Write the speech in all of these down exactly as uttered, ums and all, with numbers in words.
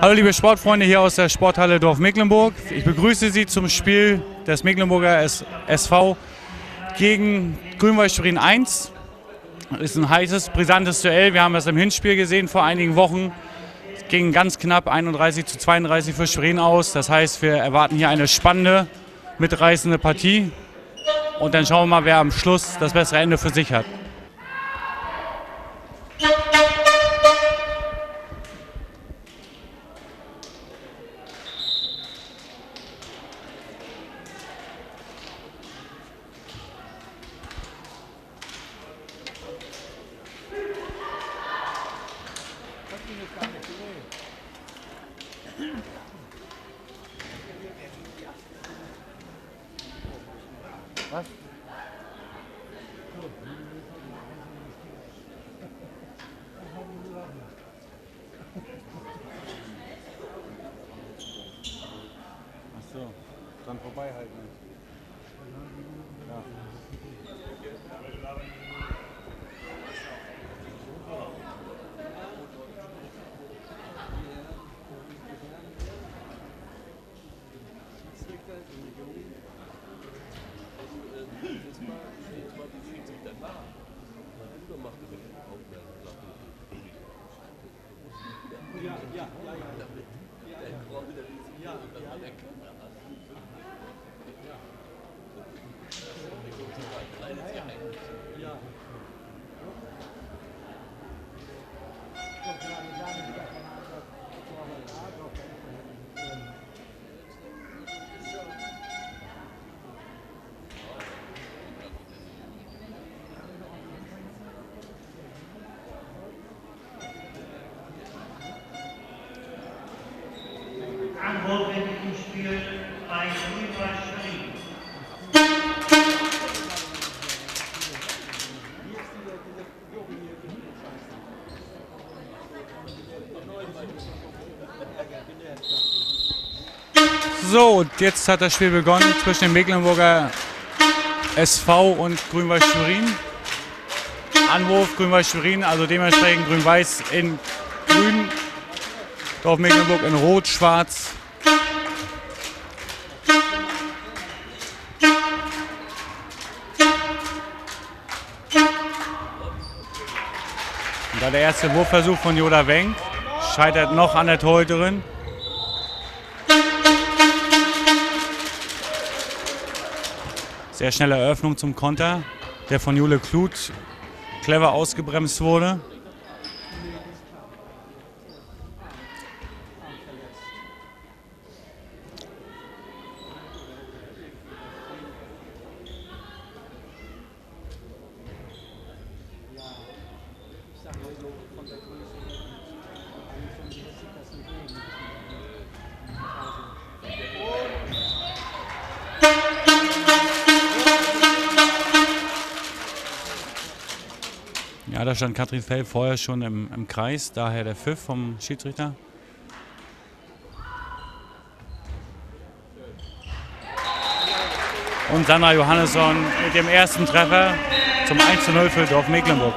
Hallo liebe Sportfreunde hier aus der Sporthalle Dorf Mecklenburg. Ich begrüße Sie zum Spiel des Mecklenburger S V gegen Grün-Weiß Schwerin eins. Das ist ein heißes, brisantes Duell. Wir haben das im Hinspiel gesehen vor einigen Wochen. Es ging ganz knapp einunddreißig zu zweiunddreißig für Schwerin aus. Das heißt, wir erwarten hier eine spannende, mitreißende Partie. Und dann schauen wir mal, wer am Schluss das bessere Ende für sich hat. Was? Ach so, dran vorbeihalten. Ja. Antwort im Spiel bei Grün-Weiß Schwerin. So, und jetzt hat das Spiel begonnen zwischen dem Mecklenburger S V und Grün-Weiß Schwerin. Anwurf Grün-Weiß Schwerin, also dementsprechend Grün-Weiß in grün, Dorf Mecklenburg in rot, schwarz. Und da der erste Wurfversuch von Joda Wenk scheitert noch an der Torhüterin. Sehr schnelle Eröffnung zum Konter, der von Jule Kluth clever ausgebremst wurde. Ja, da stand Katrin Fell vorher schon im, im Kreis, daher der Pfiff vom Schiedsrichter. Und Sandra Johannesson mit dem ersten Treffer zum eins zu null für Dorf Mecklenburg.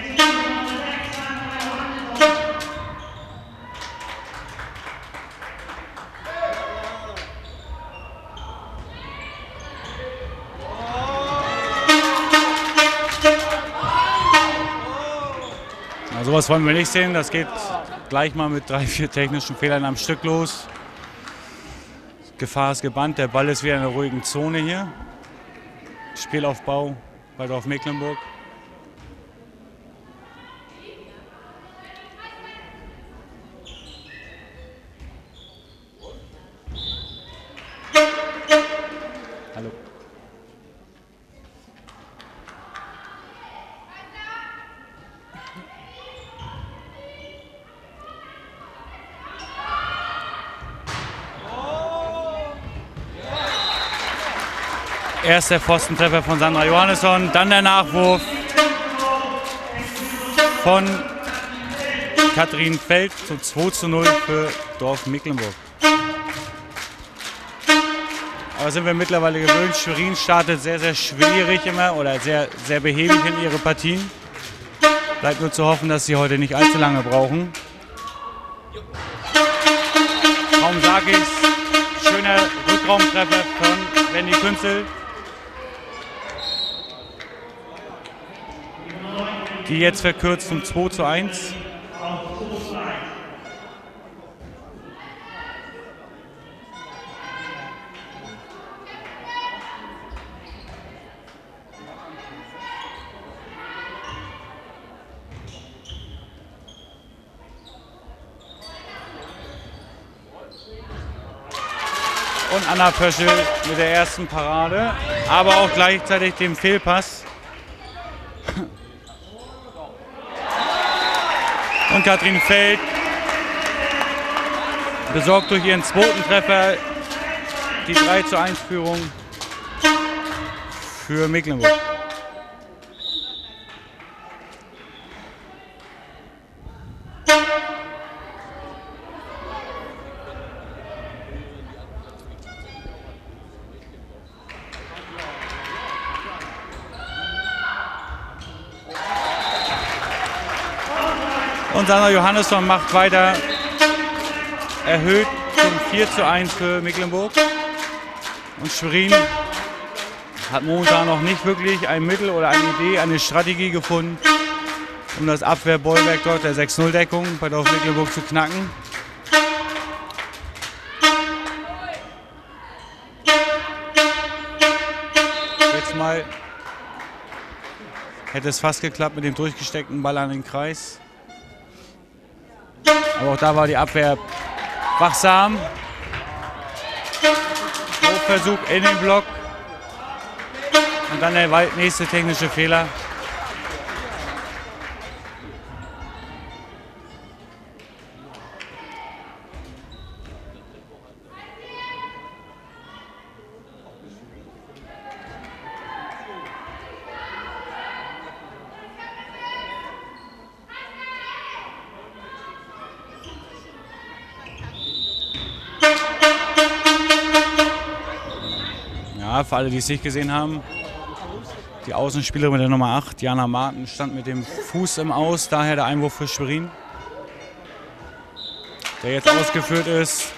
Na, sowas wollen wir nicht sehen. Das geht gleich mal mit drei, vier technischen Fehlern am Stück los. Gefahr ist gebannt. Der Ball ist wieder in einer ruhigen Zone hier. Spielaufbau bei Dorf Mecklenburg. Hallo. Erst der Pfostentreffer von Sandra Johannesson, dann der Nachwurf von Katrin Feld zu zwei zu null für Dorf Mecklenburg. Aber sind wir mittlerweile gewöhnt, Schwerin startet sehr, sehr schwierig immer oder sehr, sehr behäbig in ihre Partien. Bleibt nur zu hoffen, dass sie heute nicht allzu lange brauchen. von Sakis. Schöner Rückraumtreffer von Wendy Künzel, die jetzt verkürzt zum zwei zu eins. Und Anna Pöschel mit der ersten Parade, aber auch gleichzeitig dem Fehlpass. Und Katrin Feld besorgt durch ihren zweiten Treffer die drei zu eins Führung für Mecklenburg. Und Sandra Johannesson macht weiter, erhöht zum vier zu eins für Mecklenburg. Und Schwerin hat momentan noch nicht wirklich ein Mittel oder eine Idee, eine Strategie gefunden, um das Abwehrbollwerk dort der sechs null Deckung bei Dorf Mecklenburg zu knacken. Jetzt mal hätte es fast geklappt mit dem durchgesteckten Ball an den Kreis. Aber auch da war die Abwehr wachsam. Versuch in den Block. Und dann der nächste technische Fehler. Ja, für alle, die es nicht gesehen haben, die Außenspielerin mit der Nummer acht, Jana Marten, stand mit dem Fuß im Aus, daher der Einwurf für Schwerin, der jetzt ausgeführt ist.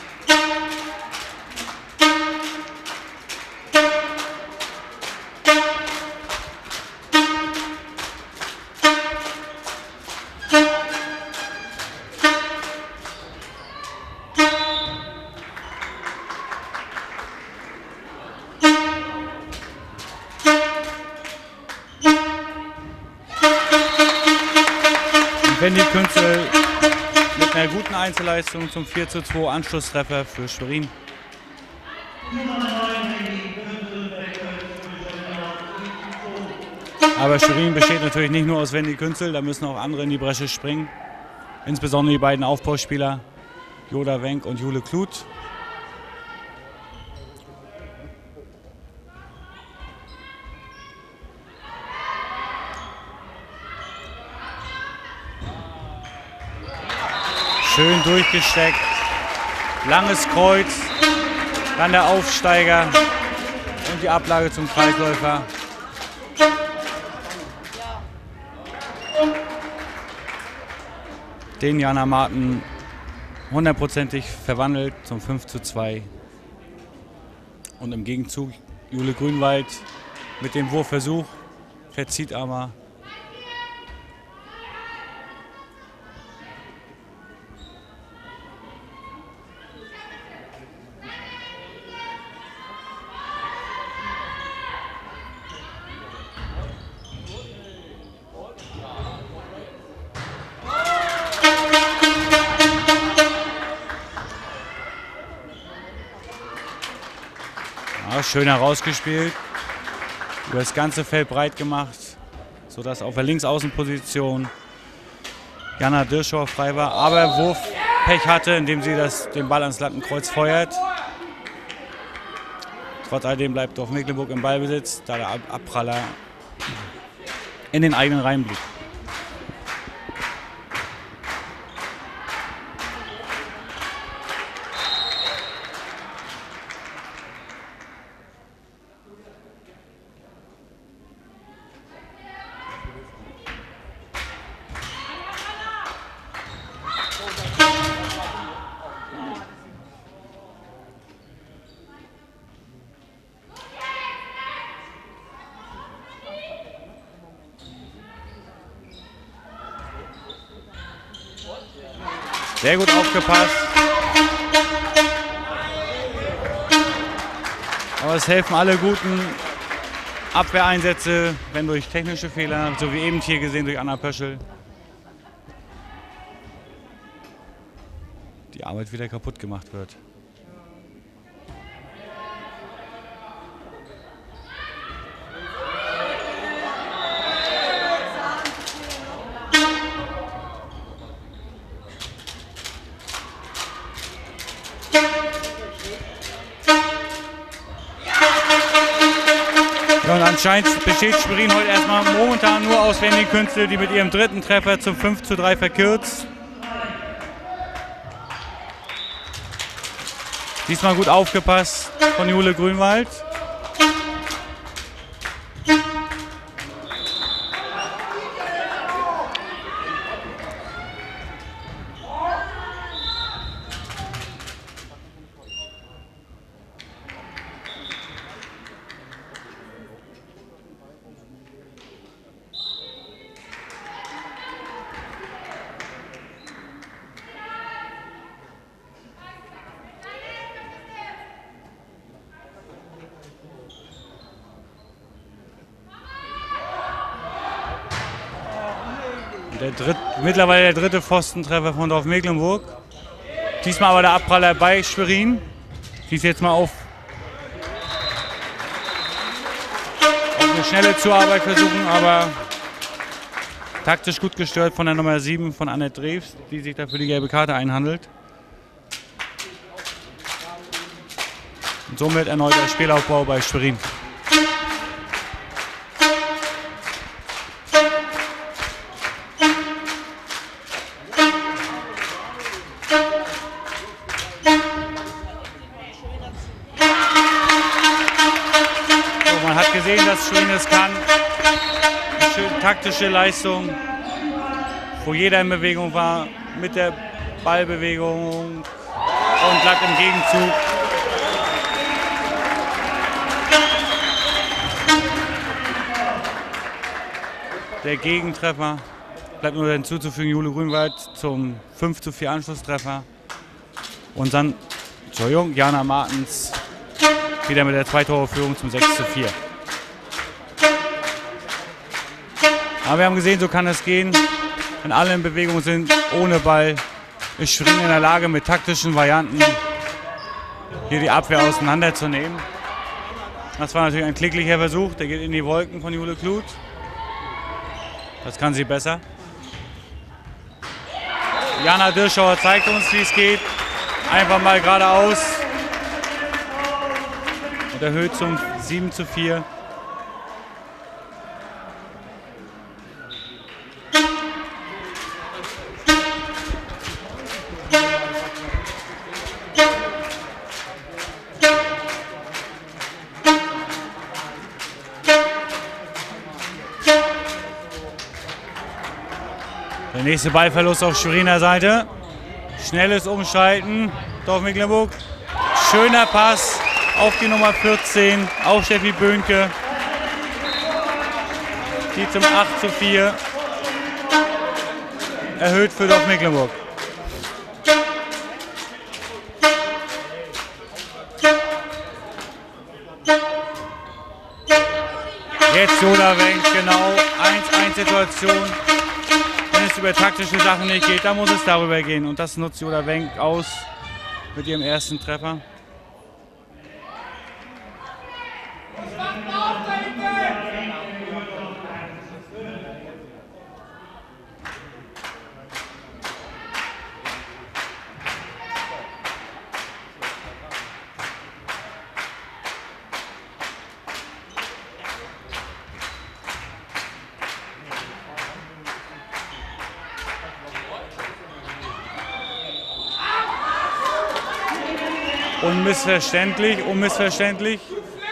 Wendy Künzel mit einer guten Einzelleistung zum vier zu zwei Anschlusstreffer für Schwerin. Aber Schwerin besteht natürlich nicht nur aus Wendy Künzel, da müssen auch andere in die Bresche springen. Insbesondere die beiden Aufbauspieler Joda Wenk und Jule Kluth. Schön durchgesteckt, langes Kreuz, dann der Aufsteiger und die Ablage zum Kreisläufer. Den Jana Marten hundertprozentig verwandelt zum fünf zu zwei. Und im Gegenzug Jule Grünwald mit dem Wurfversuch, verzieht aber. Schön herausgespielt, über das ganze Feld breit gemacht, sodass auf der Linksaußenposition Jana Dirschauer frei war, aber Wurfpech hatte, indem sie das, den Ball ans Lattenkreuz feuert. Trotz alledem bleibt Dorf Mecklenburg im Ballbesitz, da der Abpraller in den eigenen Reihen blieb. Sehr gut aufgepasst. Aber es helfen alle guten Abwehreinsätze, wenn durch technische Fehler, so wie eben hier gesehen durch Anna Pöschel, die Arbeit wieder kaputt gemacht wird. Ja, und anscheinend besteht Schwerin heute erstmal momentan nur aus Wendy Künzel, die mit ihrem dritten Treffer zum fünf zu drei verkürzt. Diesmal gut aufgepasst von Jule Grünwald. Der dritt, mittlerweile der dritte Pfostentreffer von Dorf Mecklenburg. Diesmal aber der Abpraller bei Schwerin. Die ist jetzt mal auf, auf eine schnelle Zuarbeit versuchen, aber taktisch gut gestört von der Nummer sieben von Annette Drews, die sich dafür die gelbe Karte einhandelt. Und somit erneut der Spielaufbau bei Schwerin. Gesehen, dass Schwerin es kann. Eine schöne taktische Leistung, wo jeder in Bewegung war, mit der Ballbewegung und glatt im Gegenzug. Der Gegentreffer bleibt nur hinzuzufügen, Jule Grünwald zum fünf zu vier Anschlusstreffer. Und dann, Entschuldigung, Jana Martens wieder mit der Zwei-Tore-Führung zum sechs zu vier. Aber wir haben gesehen, so kann es gehen. Wenn alle in Bewegung sind, ohne Ball, ist Schwerin in der Lage, mit taktischen Varianten hier die Abwehr auseinanderzunehmen. Das war natürlich ein kläglicher Versuch, der geht in die Wolken von Jule Kluth. Das kann sie besser. Jana Dirschauer zeigt uns, wie es geht. Einfach mal geradeaus. Und erhöht zum sieben zu vier. Der nächste Ballverlust auf Schweriner Seite. Schnelles Umschalten. Dorf Mecklenburg. Schöner Pass auf die Nummer vierzehn. Auf Steffi Böhnke. Die zum acht zu vier. Erhöht für Dorf Mecklenburg. Jetzt Joda Wenk, genau. eins eins Situation. Wenn es über taktische Sachen nicht geht, dann muss es darüber gehen. Und das nutzt Joda Wenk aus mit ihrem ersten Treffer. Unmissverständlich, unmissverständlich.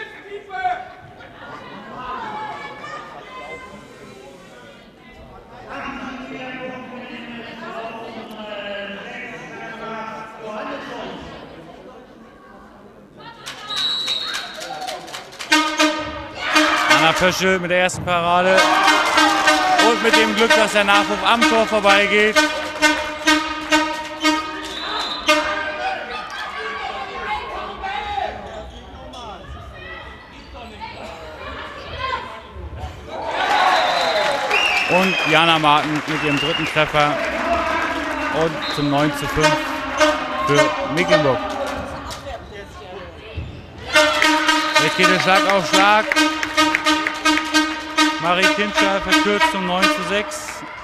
Anna Pöschel mit der ersten Parade und mit dem Glück, dass der Nachwurf am Tor vorbeigeht. Und Jana Martin mit ihrem dritten Treffer. Und zum neun zu fünf für Mecklenburg. Jetzt geht es Schlag auf Schlag. Marie Kincher verkürzt zum neun zu sechs.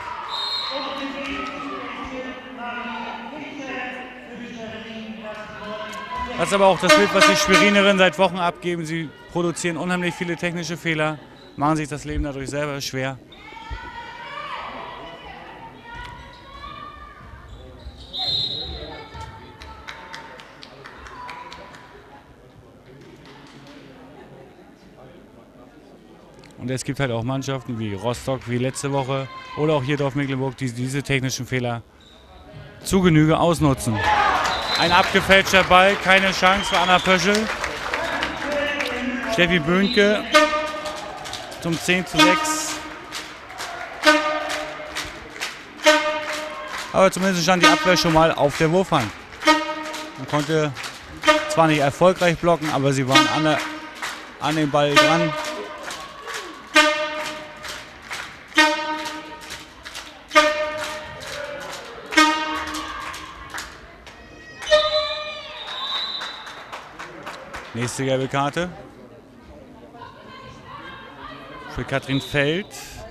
Das ist aber auch das Bild, was die Schwerinerinnen seit Wochen abgeben. Sie produzieren unheimlich viele technische Fehler, machen sich das Leben dadurch selber schwer. Und es gibt halt auch Mannschaften wie Rostock, wie letzte Woche oder auch hier Dorf Mecklenburg, die diese technischen Fehler zu Genüge ausnutzen. Ein abgefälschter Ball, keine Chance für Anna Pöschel. Steffi Böhnke zum zehn zu sechs. Aber zumindest stand die Abwehr schon mal auf der Wurfhand. Man konnte zwar nicht erfolgreich blocken, aber sie waren an, der, an den Ball dran. Nächste gelbe Karte für Katrin Feld.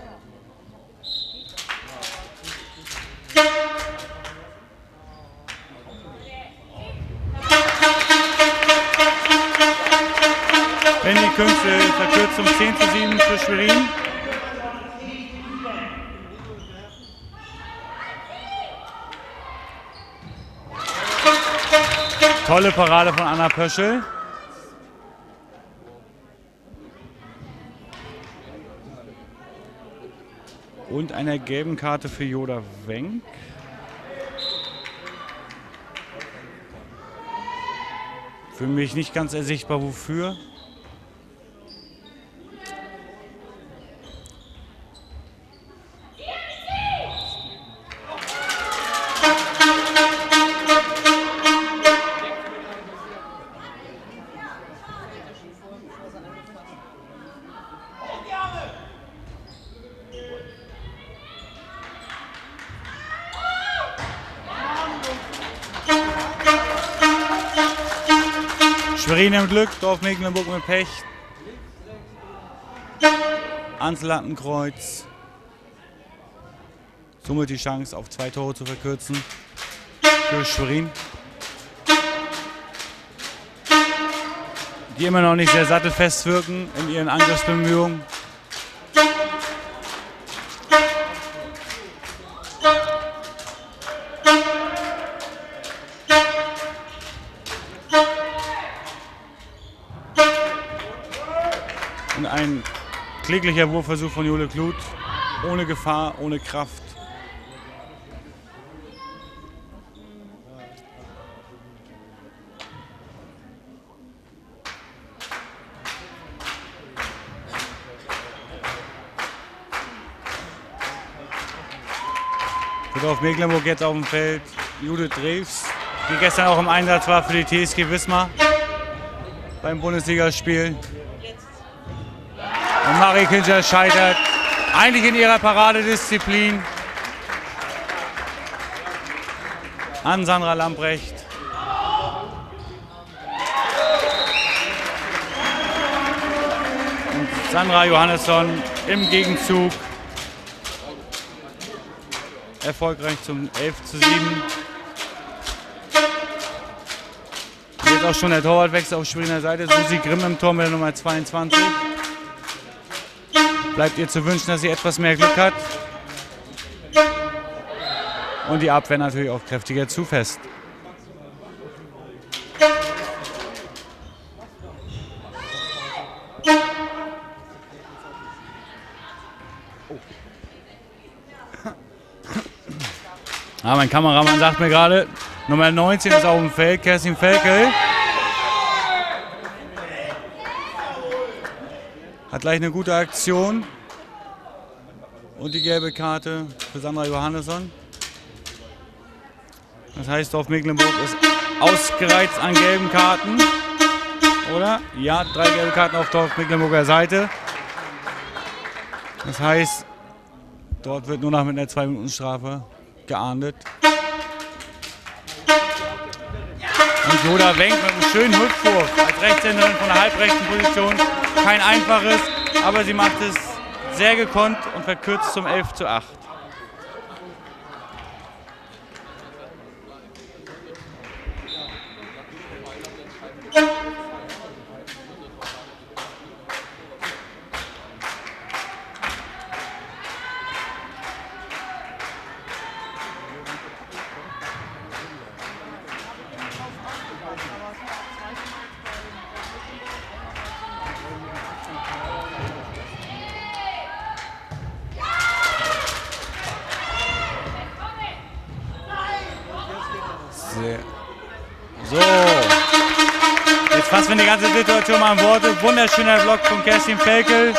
Benny Künfte verkürzt zum zehn zu sieben für Schwerin. Tolle Parade von Anna Pöschel. Und einer gelben Karte für Joda Wenk. Für mich nicht ganz ersichtbar, wofür. Schwerin im Glück, Dorf Mecklenburg mit Pech. Ans Lattenkreuz. Somit die Chance auf zwei Tore zu verkürzen für Schwerin. Die immer noch nicht sehr sattelfest wirken in ihren Angriffsbemühungen. Und ein kläglicher Wurfversuch von Jule Kluth, ohne Gefahr, ohne Kraft. Für Dorf Mecklenburg jetzt auf dem Feld Judith Drews, die gestern auch im Einsatz war für die T S G Wismar beim Bundesligaspiel. Und Marie Kincher scheitert eigentlich in ihrer Paradedisziplin an Sandra Lamprecht. Und Sandra Johannesson im Gegenzug erfolgreich zum elf zu sieben. Jetzt auch schon der Torwartwechsel auf Schweriner Seite. Susi Grimm im Tor mit der Nummer zweiundzwanzig. Bleibt ihr zu wünschen, dass sie etwas mehr Glück hat. Und die Abwehr natürlich auch kräftiger zu fest. Ah, mein Kameramann sagt mir gerade, Nummer neunzehn ist auf dem Feld, Kerstin Felkel. Hat gleich eine gute Aktion. Und die gelbe Karte für Sandra Johannesson. Das heißt, Dorf Mecklenburg ist ausgereizt an gelben Karten. Oder? Ja, drei gelbe Karten auf Dorf Mecklenburger Seite. Das heißt, Dort wird nur noch mit einer zwei Minuten Strafe geahndet. Und Joda Wenk mit einem schönen Hüpfwurf als Rechtshänderin von der halbrechten Position. Kein einfaches, aber sie macht es sehr gekonnt und verkürzt zum elf zu acht. So, jetzt fassen wir die ganze Situation mal an Worte. Wunderschöner Block von Kerstin Felkel.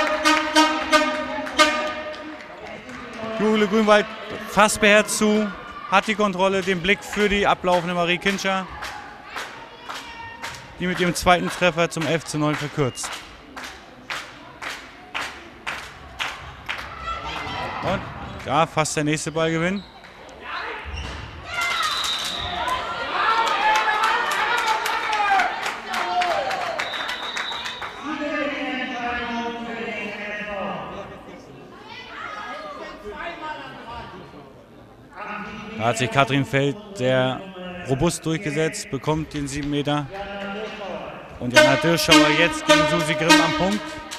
Jule Grünwald fast beherzt zu, hat die Kontrolle, den Blick für die ablaufende Marie Kintscher, die mit ihrem zweiten Treffer zum elf zu neun verkürzt. Und ja, fast der nächste Ballgewinn. Da hat sich Katrin Feld sehr robust durchgesetzt, bekommt den sieben Meter. Und Jana Dirschauer jetzt gegen Susi Grimm am Punkt.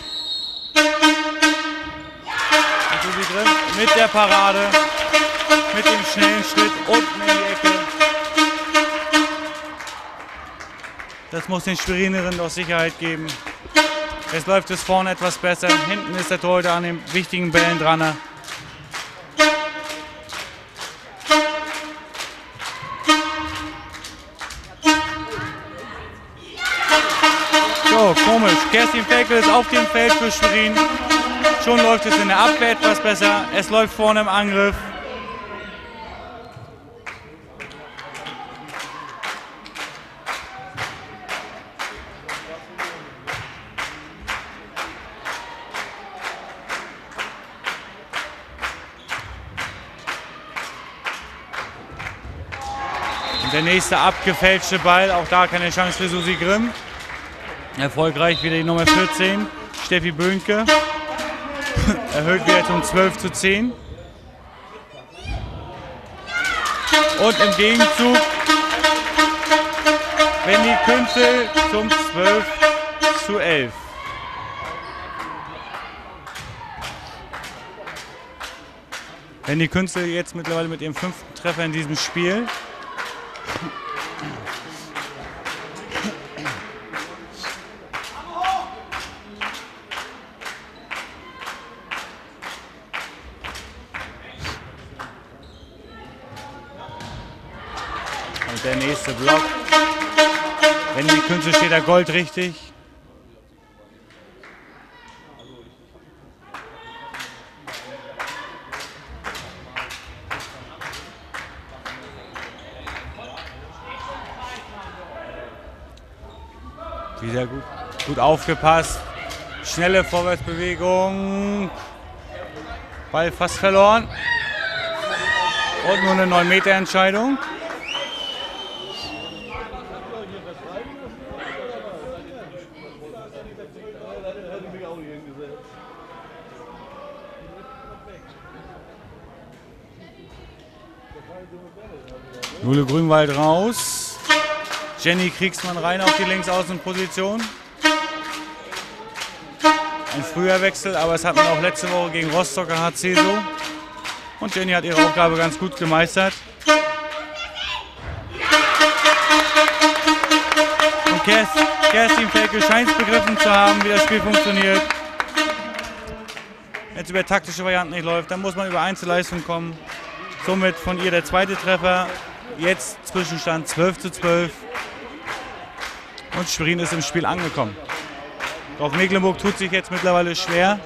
Und Susi Grimm mit der Parade, mit dem schnellen Schritt unten in die Ecke. Das muss den Schwerinerinnen doch Sicherheit geben. Jetzt läuft es vorne etwas besser. Hinten ist der Torhüter an den wichtigen Bällen dran. So, komisch. Kerstin Felkel ist auf dem Feld für Schwerin. Schon läuft es in der Abwehr etwas besser. Es läuft vorne im Angriff. Und der nächste abgefälschte Ball, auch da keine Chance für Susi Grimm. Erfolgreich wieder die Nummer vierzehn, Steffi Böhnke. Erhöht wieder zum zwölf zu zehn. Und im Gegenzug Wendy Künzel zum zwölf zu elf. Wendy Künzel jetzt mittlerweile mit ihrem fünften Treffer in diesem Spiel. Der nächste Block. Wenn die Künste steht da Gold richtig. Wieder gut, gut aufgepasst. Schnelle Vorwärtsbewegung. Ball fast verloren. Und nur eine neun Meter Entscheidung. Jule Grünwald raus. Jenny Kriegsmann rein auf die Linksaußenposition. Ein früher Wechsel, aber es hat man auch letzte Woche gegen Rostocker H C so. Und Jenny hat ihre Aufgabe ganz gut gemeistert. Und Kerstin Felkel scheint es begriffen zu haben, wie das Spiel funktioniert. Wenn es über taktische Varianten nicht läuft, dann muss man über Einzelleistung kommen. Somit von ihr der zweite Treffer. Jetzt Zwischenstand zwölf zu zwölf. Und Schwerin ist im Spiel angekommen. Doch Mecklenburg tut sich jetzt mittlerweile schwer.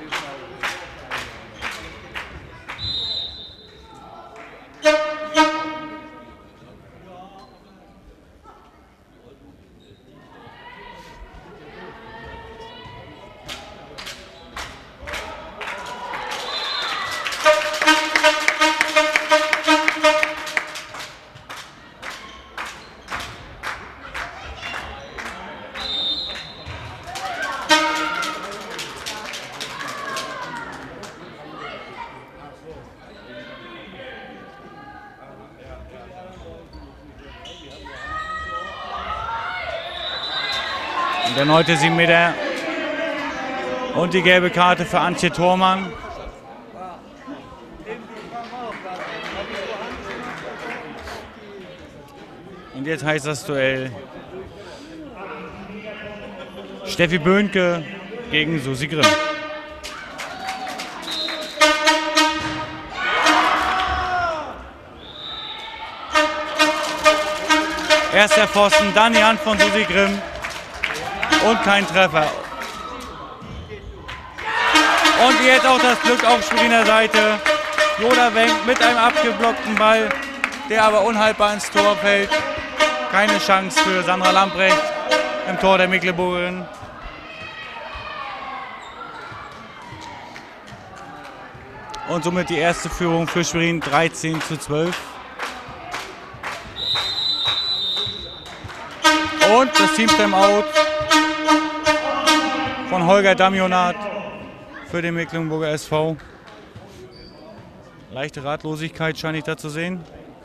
Und erneute sieben Meter. Und die gelbe Karte für Antje Thormann. Und jetzt heißt das Duell Steffi Böhnke gegen Susi Grimm. Erst der Pfosten, dann die Hand von Susi Grimm und kein Treffer. Und jetzt auch das Glück auf Schweriner Seite. Joda Wenk mit einem abgeblockten Ball, der aber unhaltbar ins Tor fällt. Keine Chance für Sandra Lamprecht im Tor der Mecklenburgerin. Und somit die erste Führung für Schwerin dreizehn zu zwölf. Und das Team-Timeout von Holger Damionat für den Mecklenburger S V. Leichte Ratlosigkeit scheine ich da zu sehen.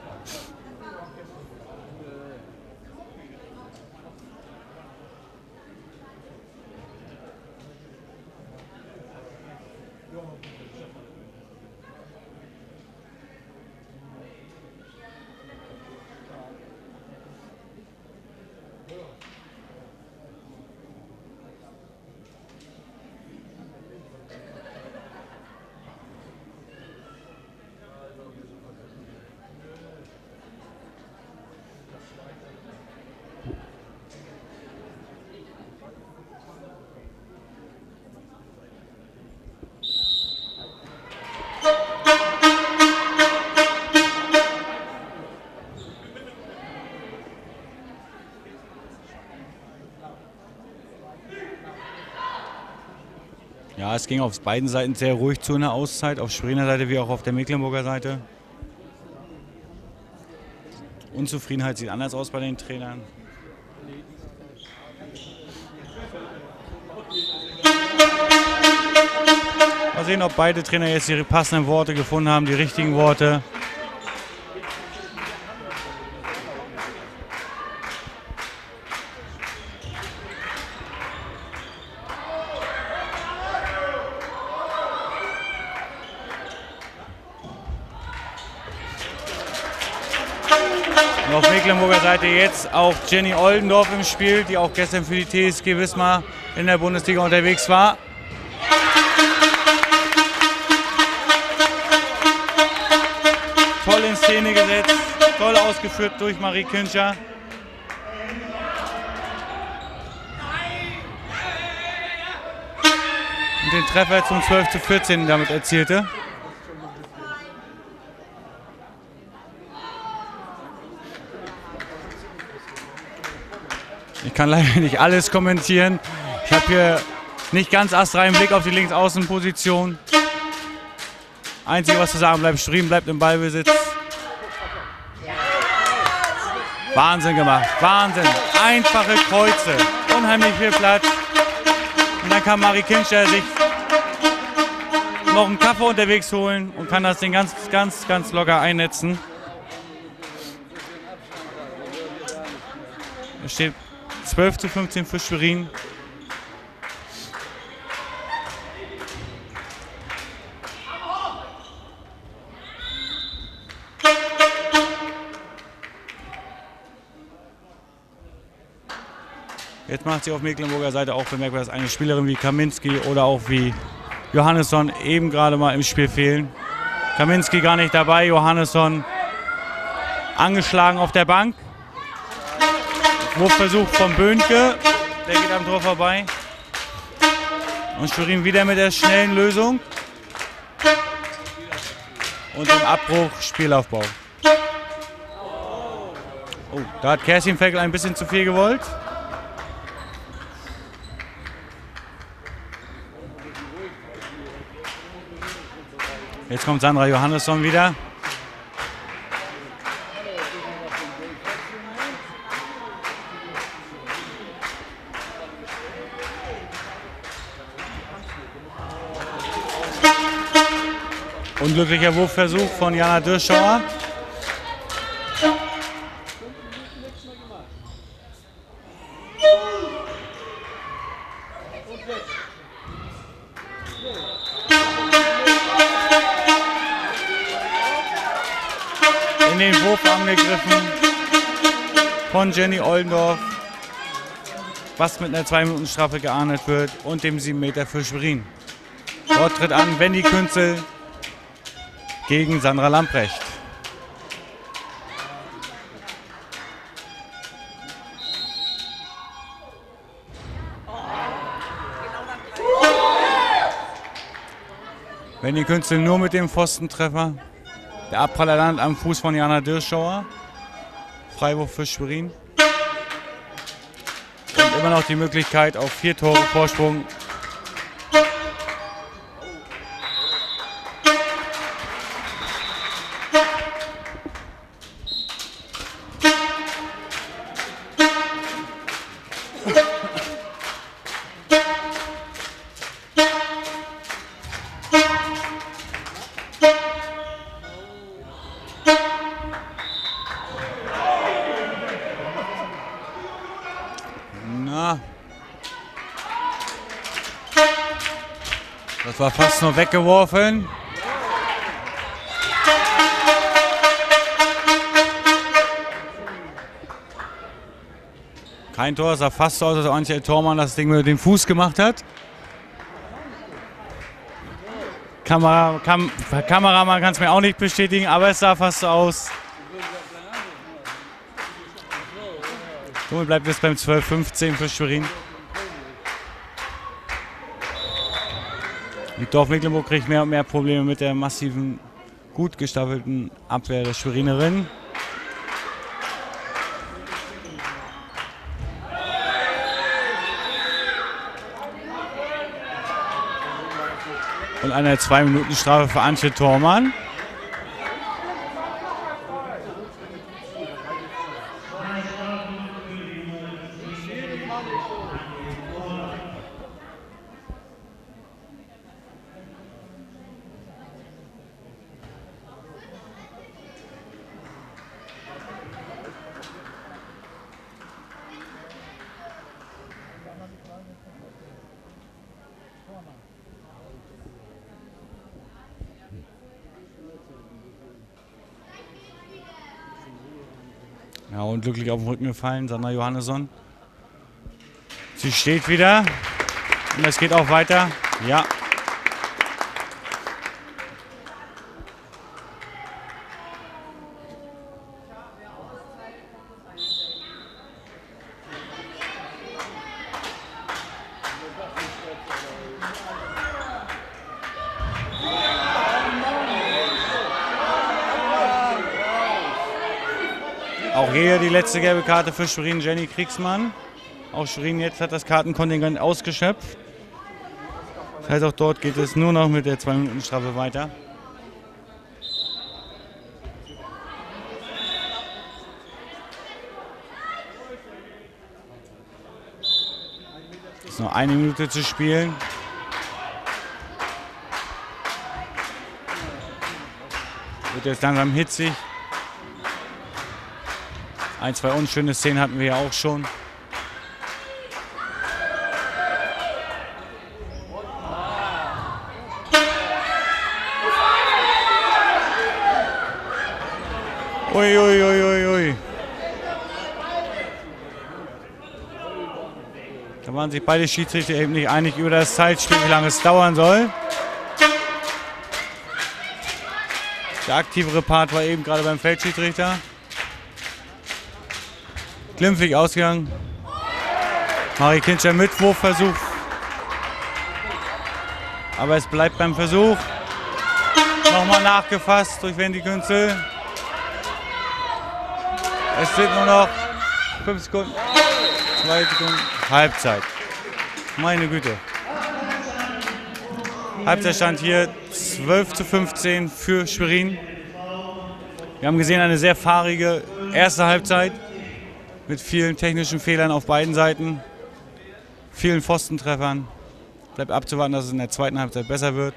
Ja, es ging auf beiden Seiten sehr ruhig zu in der Auszeit, auf Schweriner Seite wie auch auf der Mecklenburger Seite. Unzufriedenheit sieht anders aus bei den Trainern. Mal sehen, ob beide Trainer jetzt die passenden Worte gefunden haben, die richtigen Worte. Auf Mecklenburger Seite jetzt auch Jenny Oldendorf im Spiel, die auch gestern für die T S G Wismar in der Bundesliga unterwegs war. Toll in Szene gesetzt, toll ausgeführt durch Marie Künscher. Und den Treffer zum zwölf zu vierzehn damit erzielte. Ich kann leider nicht alles kommentieren. Ich habe hier nicht ganz astreinen Blick auf die Linksaußenposition. Einzige, was zu sagen bleibt, Schwerin bleibt im Ballbesitz. Wahnsinn gemacht, Wahnsinn. Einfache Kreuze, unheimlich viel Platz. Und dann kann Marie Kinscher sich noch einen Kaffee unterwegs holen und kann das Ding ganz, ganz, ganz locker einnetzen. Es steht zwölf zu fünfzehn für Schwerin. Jetzt macht sie auf Mecklenburger Seite auch bemerkbar, dass eine Spielerin wie Kaminski oder auch wie Johannesson eben gerade mal im Spiel fehlen. Kaminski gar nicht dabei, Johannesson angeschlagen auf der Bank. Wurfversuch von Böhnke, der geht am Tor vorbei. Und Schwerin wieder mit der schnellen Lösung. Und im Abbruch Spielaufbau. Oh, da hat Kerstin Feckel ein bisschen zu viel gewollt. Jetzt kommt Sandra Johannesson wieder. Unglücklicher Wurfversuch von Jana Dürschauer. den Wurf angegriffen von Jenny Oldendorf, was mit einer zwei Minuten Strafe geahndet wird und dem sieben Meter für Schwerin. Dort tritt an Wendy Künzel gegen Sandra Lamprecht. Wendy Künzel nur mit dem Pfostentreffer. Der Abpraller landet am Fuß von Jana Dirschauer. Freiwurf für Schwerin. Und immer noch die Möglichkeit auf vier Tore Vorsprung. Na, das war fast nur weggeworfen. Kein Tor, es sah fast so aus, als Antje Thormann das Ding mit dem Fuß gemacht hat. Kamera, Kam, Kameramann kann es mir auch nicht bestätigen, aber es sah fast so aus. Somit bleibt es beim zwölf fünfzehn für Schwerin. Die Dorf Mecklenburg kriegt mehr und mehr Probleme mit der massiven, gut gestaffelten Abwehr der Schwerinerinnen. Und eine zwei Minuten Strafe für Antje Thormann. Ja, unglücklich auf den Rücken gefallen, Sandra Johannesson. Sie steht wieder und es geht auch weiter. Ja. Auch hier die letzte gelbe Karte für Schwerin, Jenny Kriegsmann. Auch Schwerin jetzt hat das Kartenkontingent ausgeschöpft. Das heißt, auch dort geht es nur noch mit der zwei Minuten Strafe weiter. Es ist noch eine Minute zu spielen. Wird jetzt langsam hitzig. Ein, zwei unschöne Szenen hatten wir ja auch schon. Ui, ui, ui, ui, ui. Da waren sich beide Schiedsrichter eben nicht einig über das Zeitspiel, wie lange es dauern soll. Der aktivere Part war eben gerade beim Feldschiedsrichter. Glimpflich ausgegangen. Marie Kinscher mit Wurfversuch. Aber es bleibt beim Versuch. Nochmal nachgefasst durch Wendy Künzel. Es sind nur noch fünf Sekunden, zwei Sekunden, Halbzeit. Meine Güte. Halbzeitstand hier zwölf zu fünfzehn für Schwerin. Wir haben gesehen, eine sehr fahrige erste Halbzeit. Mit vielen technischen Fehlern auf beiden Seiten, vielen Pfostentreffern. Bleibt abzuwarten, dass es in der zweiten Halbzeit besser wird.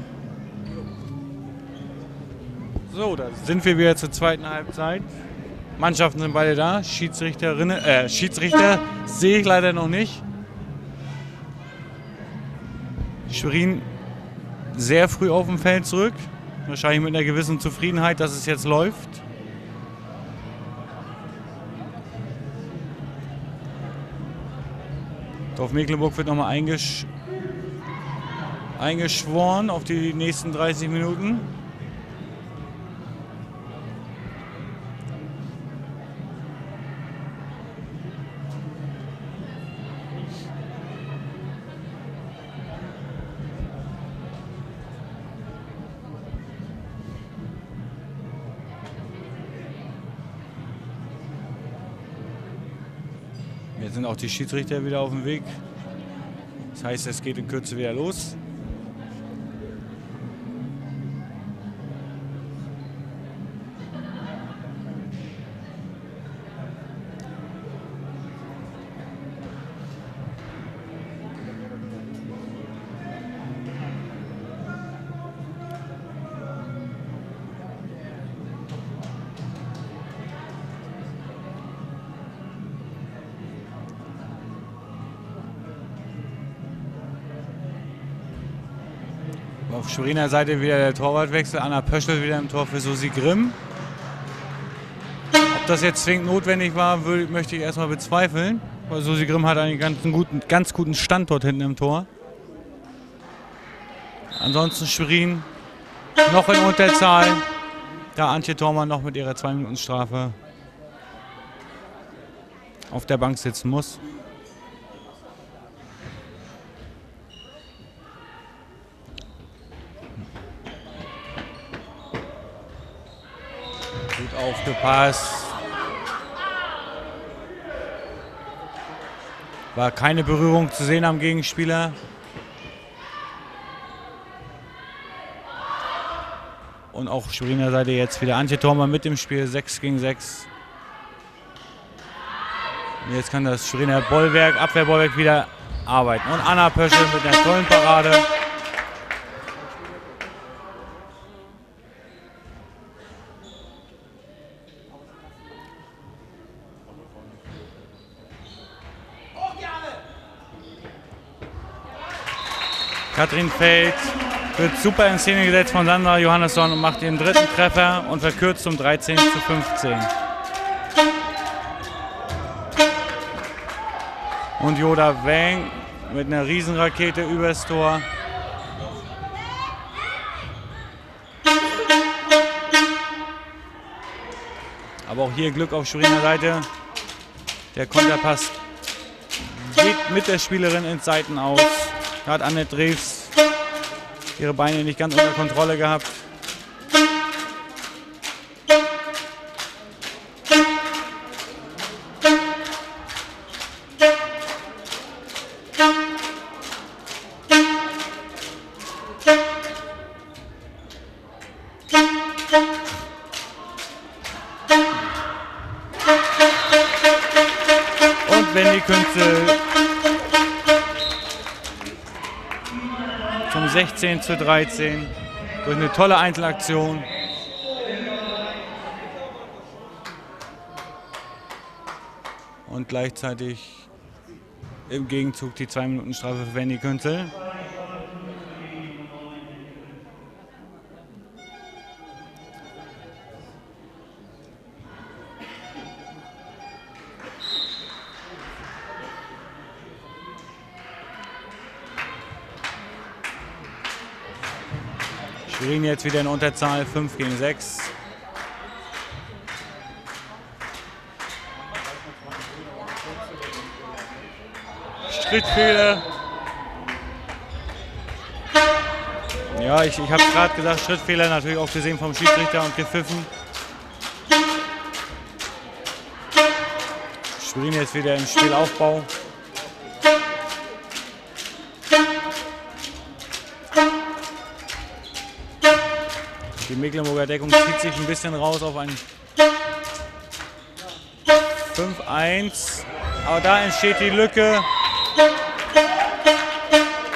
So, da sind wir wieder zur zweiten Halbzeit. Mannschaften sind beide da. Schiedsrichterinnen, äh, Schiedsrichter sehe ich leider noch nicht. Schwerin sehr früh auf dem Feld zurück. Wahrscheinlich mit einer gewissen Zufriedenheit, dass es jetzt läuft. Dorf Mecklenburg wird nochmal eingesch eingeschworen auf die nächsten dreißig Minuten. Jetzt sind auch die Schiedsrichter wieder auf dem Weg. Das heißt, es geht in Kürze wieder los. Auf Schweriner Seite wieder der Torwartwechsel. Anna Pöschel wieder im Tor für Susi Grimm. Ob das jetzt zwingend notwendig war, würde, möchte ich erstmal bezweifeln. Weil Susi Grimm hat einen ganz guten, ganz guten Stand dort hinten im Tor. Ansonsten Schwerin noch in Unterzahl. Da Antje Thormann noch mit ihrer zwei Minuten Strafe auf der Bank sitzen muss. Gut aufgepasst. War keine Berührung zu sehen am Gegenspieler. Und auch Schweriner Seite jetzt wieder Antje Thormann mit dem Spiel, sechs gegen sechs. Und jetzt kann das Schweriner Bollwerk, Abwehrbollwerk wieder arbeiten. Und Anna Pöschel mit einer tollen Parade. Katrin Feld wird super in Szene gesetzt von Sandra Johannesson und macht ihren dritten Treffer und verkürzt um dreizehn zu fünfzehn. Und Yoda Wang mit einer Riesenrakete übers Tor. Aber auch hier Glück auf Schweriner Seite. Der Konterpass geht mit der Spielerin ins Seitenaus. Da hat Annette Drews ihre Beine nicht ganz unter Kontrolle gehabt. Und Wendy Künzel zum sechzehn zu dreizehn durch eine tolle Einzelaktion. Und gleichzeitig im Gegenzug die zwei Minuten Strafe für Wendy Künzel. Schwerin jetzt wieder in Unterzahl, fünf gegen sechs. Schrittfehler. Ja, ich, ich habe gerade gesagt, Schrittfehler natürlich auch gesehen vom Schiedsrichter und gepfiffen. Schwerin jetzt wieder im Spielaufbau. Die Mecklenburger Deckung zieht sich ein bisschen raus auf ein fünf eins. Aber da entsteht die Lücke.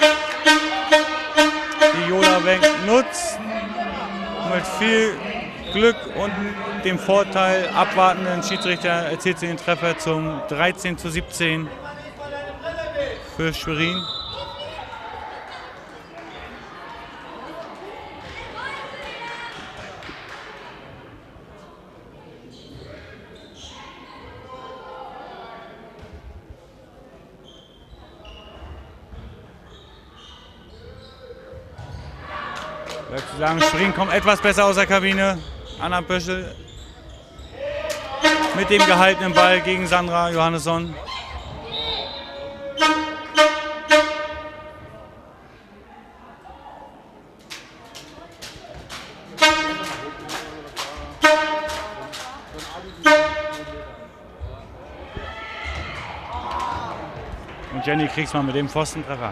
Die Yoda Wenk nutzt. Mit viel Glück und dem Vorteil abwartenden Schiedsrichter erzielt sie den Treffer zum dreizehn zu siebzehn für Schwerin. Ich würde sagen, Schwerin kommt etwas besser aus der Kabine. Anna Pöschel mit dem gehaltenen Ball gegen Sandra Johannesson. Und Jenny Kriegsmann mit dem Pfostentreffer.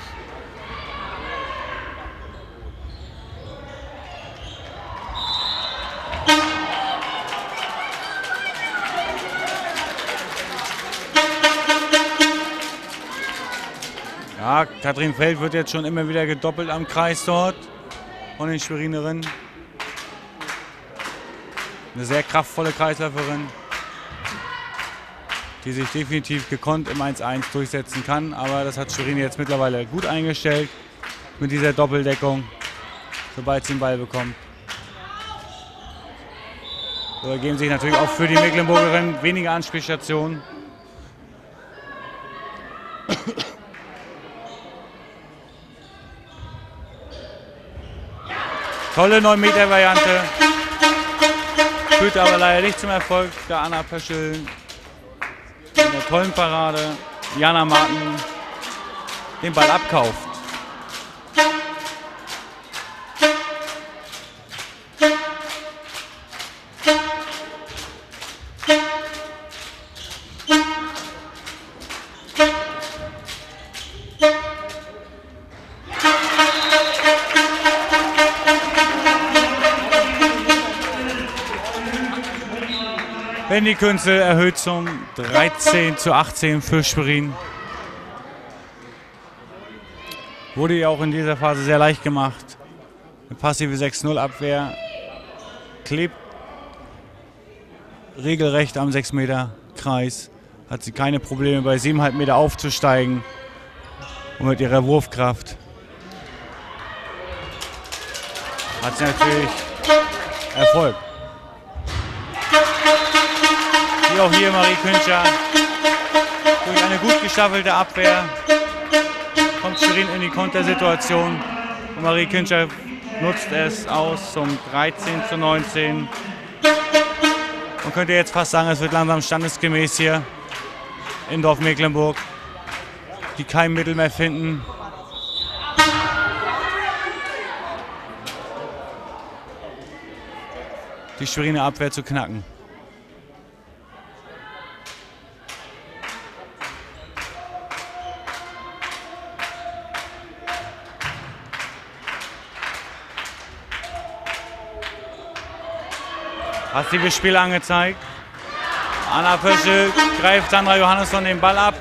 Ja, Katrin Feld wird jetzt schon immer wieder gedoppelt am Kreis dort von den Schwerinerinnen. Eine sehr kraftvolle Kreisläuferin, die sich definitiv gekonnt im eins eins durchsetzen kann. Aber das hat Schwerin jetzt mittlerweile gut eingestellt mit dieser Doppeldeckung, sobald sie den Ball bekommt. So ergeben sich natürlich auch für die Mecklenburgerin weniger Anspielstationen. Tolle neun Meter Variante, führte aber leider nicht zum Erfolg, da Anna Pöschel in der tollen Parade Jana Martin den Ball abkauft. Wendy Künzel erhöht zum dreizehn zu achtzehn für Schwerin. Wurde ja auch in dieser Phase sehr leicht gemacht. Eine passive sechs null Abwehr klebt regelrecht am sechs Meter Kreis. Hat sie keine Probleme bei sieben Komma fünf Meter aufzusteigen und mit ihrer Wurfkraft hat sie natürlich Erfolg. Wie auch hier Marie Künscher durch eine gut gestaffelte Abwehr kommt Schwerin in die Kontersituation. Und Marie Künscher nutzt es aus zum dreizehn zu neunzehn. Man könnte jetzt fast sagen, es wird langsam standesgemäß hier in Dorf Mecklenburg, die kein Mittel mehr finden, die Schweriner Abwehr zu knacken. Passives Spiel angezeigt. Anna Pöschel greift Sandra Johannesson den Ball ab.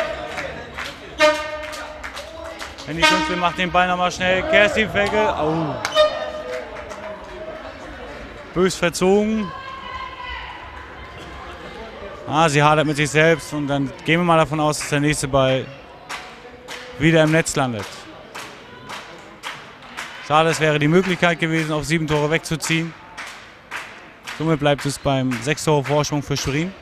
Wendy Künzel macht den Ball nochmal schnell. Kerstin Feckel. Oh. Bös verzogen. Ah, sie hadert mit sich selbst und dann gehen wir mal davon aus, dass der nächste Ball wieder im Netz landet. Schade, es wäre die Möglichkeit gewesen, auf sieben Tore wegzuziehen. Somit bleibt es beim sechs Tore Vorsprung für Schwerin.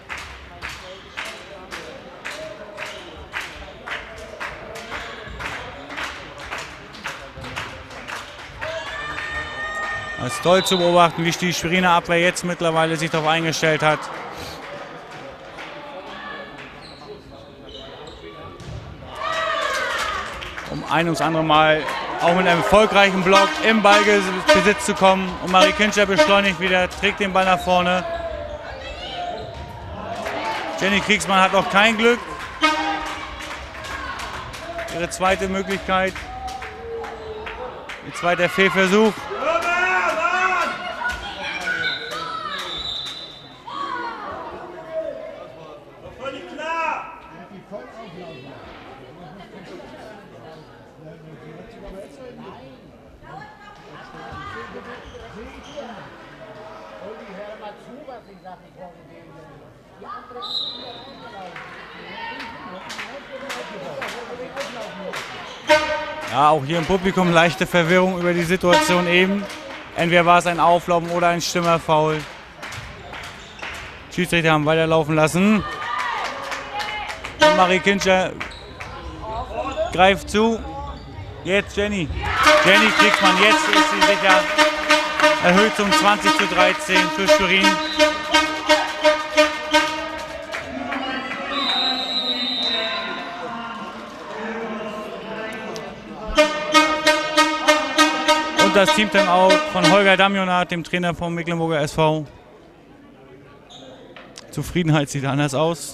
Es ist toll zu beobachten, wie die Schweriner Abwehr jetzt mittlerweile sich darauf eingestellt hat. Um ein ums andere Mal auch mit einem erfolgreichen Block im Ballbesitz zu kommen. Und Marie Künscher beschleunigt wieder, trägt den Ball nach vorne. Jenny Kriegsmann hat noch kein Glück. Ihre zweite Möglichkeit. Ihr zweiter Fehlversuch. Ja, auch hier im Publikum leichte Verwirrung über die Situation eben. Entweder war es ein Auflaufen oder ein Stimmerfoul. Schiedsrichter haben weiterlaufen lassen. Und Marie Kincher greift zu. Jetzt Jenny. Jenny kriegt man, jetzt ist sie sicher. Erhöht um zwanzig zu dreizehn für Schwerin. Und das Team-Timeout von Holger Damjonat, dem Trainer vom Mecklenburger S V. Zufriedenheit sieht anders aus.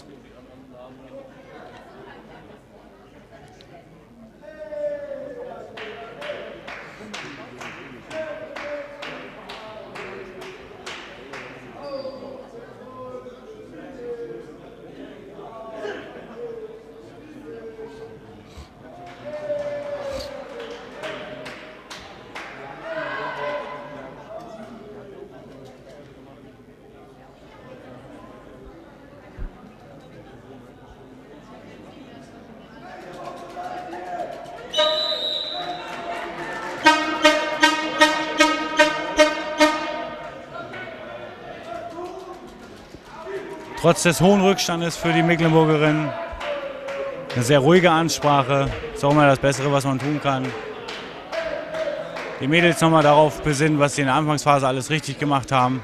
Trotz des hohen Rückstandes für die Mecklenburgerin eine sehr ruhige Ansprache. Das ist auch immer das Bessere, was man tun kann. Die Mädels nochmal darauf besinnen, was sie in der Anfangsphase alles richtig gemacht haben.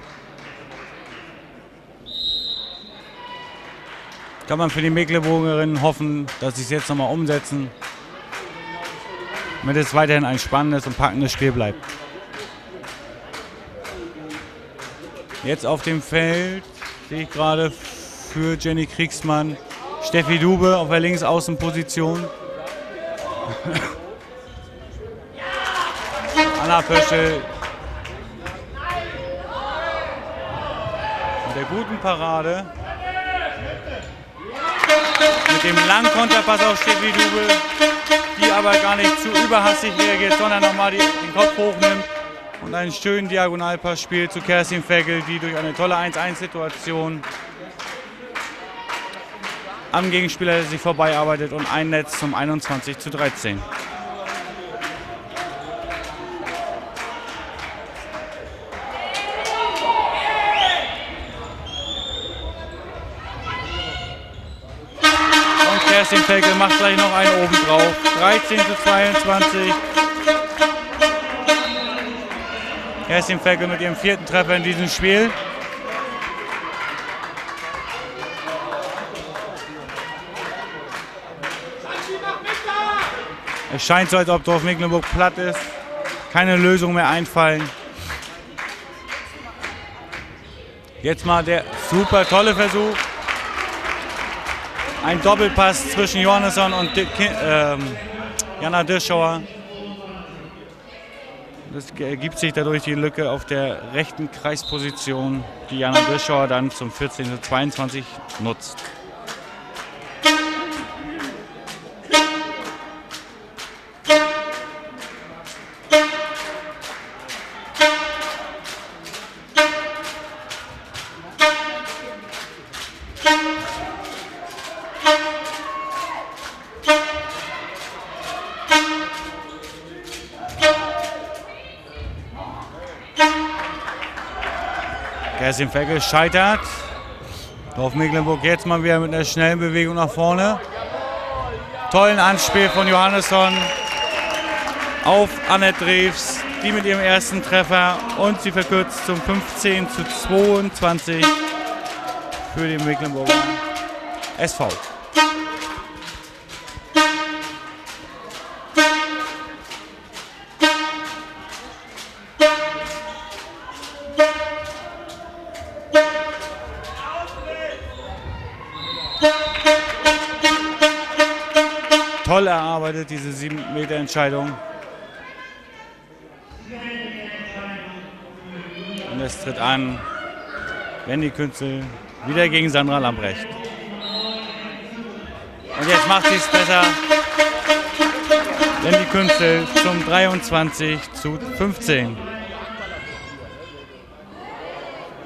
Kann man für die Mecklenburgerinnen hoffen, dass sie es jetzt nochmal umsetzen, damit es weiterhin ein spannendes und packendes Spiel bleibt. Jetzt auf dem Feld sehe ich gerade für Jenny Kriegsmann Steffi Dube auf der Linksaußenposition. Anna Pöschel mit der guten Parade. Mit dem langen Konterpass auf Steffi Dube, die aber gar nicht zu überhastig reagiert, sondern nochmal den Kopf hochnimmt und einen schönen Diagonalpass spielt zu Kerstin Feckel, die durch eine tolle eins eins Situation am Gegenspieler sich vorbei arbeitet und ein Netz zum einundzwanzig zu dreizehn. Und Kerstin Feckel macht gleich noch einen oben drauf. dreizehn zu zweiundzwanzig. Kerstin Feckel mit ihrem vierten Treffer in diesem Spiel. Es scheint so, als ob Dorf Mecklenburg platt ist. Keine Lösung mehr einfallen. Jetzt mal der super tolle Versuch. Ein Doppelpass zwischen Johannesson und äh, Jana Dirschauer. Das ergibt sich dadurch die Lücke auf der rechten Kreisposition, die Jana Dirschauer dann zum vierzehn zu zweiundzwanzig nutzt. Kerstin Feckel scheitert. Dorf Mecklenburg jetzt mal wieder mit einer schnellen Bewegung nach vorne. Tollen Anspiel von Johannesson auf Annette Drews, die mit ihrem ersten Treffer, und sie verkürzt zum fünfzehn zu zweiundzwanzig für den Mecklenburger S V. Toll erarbeitet, diese sieben Meter Entscheidung. Und es tritt an Wendy Künzel wieder gegen Sandra Lambrecht. Und jetzt macht sie es besser. Wendy Künzel zum dreiundzwanzig zu fünfzehn.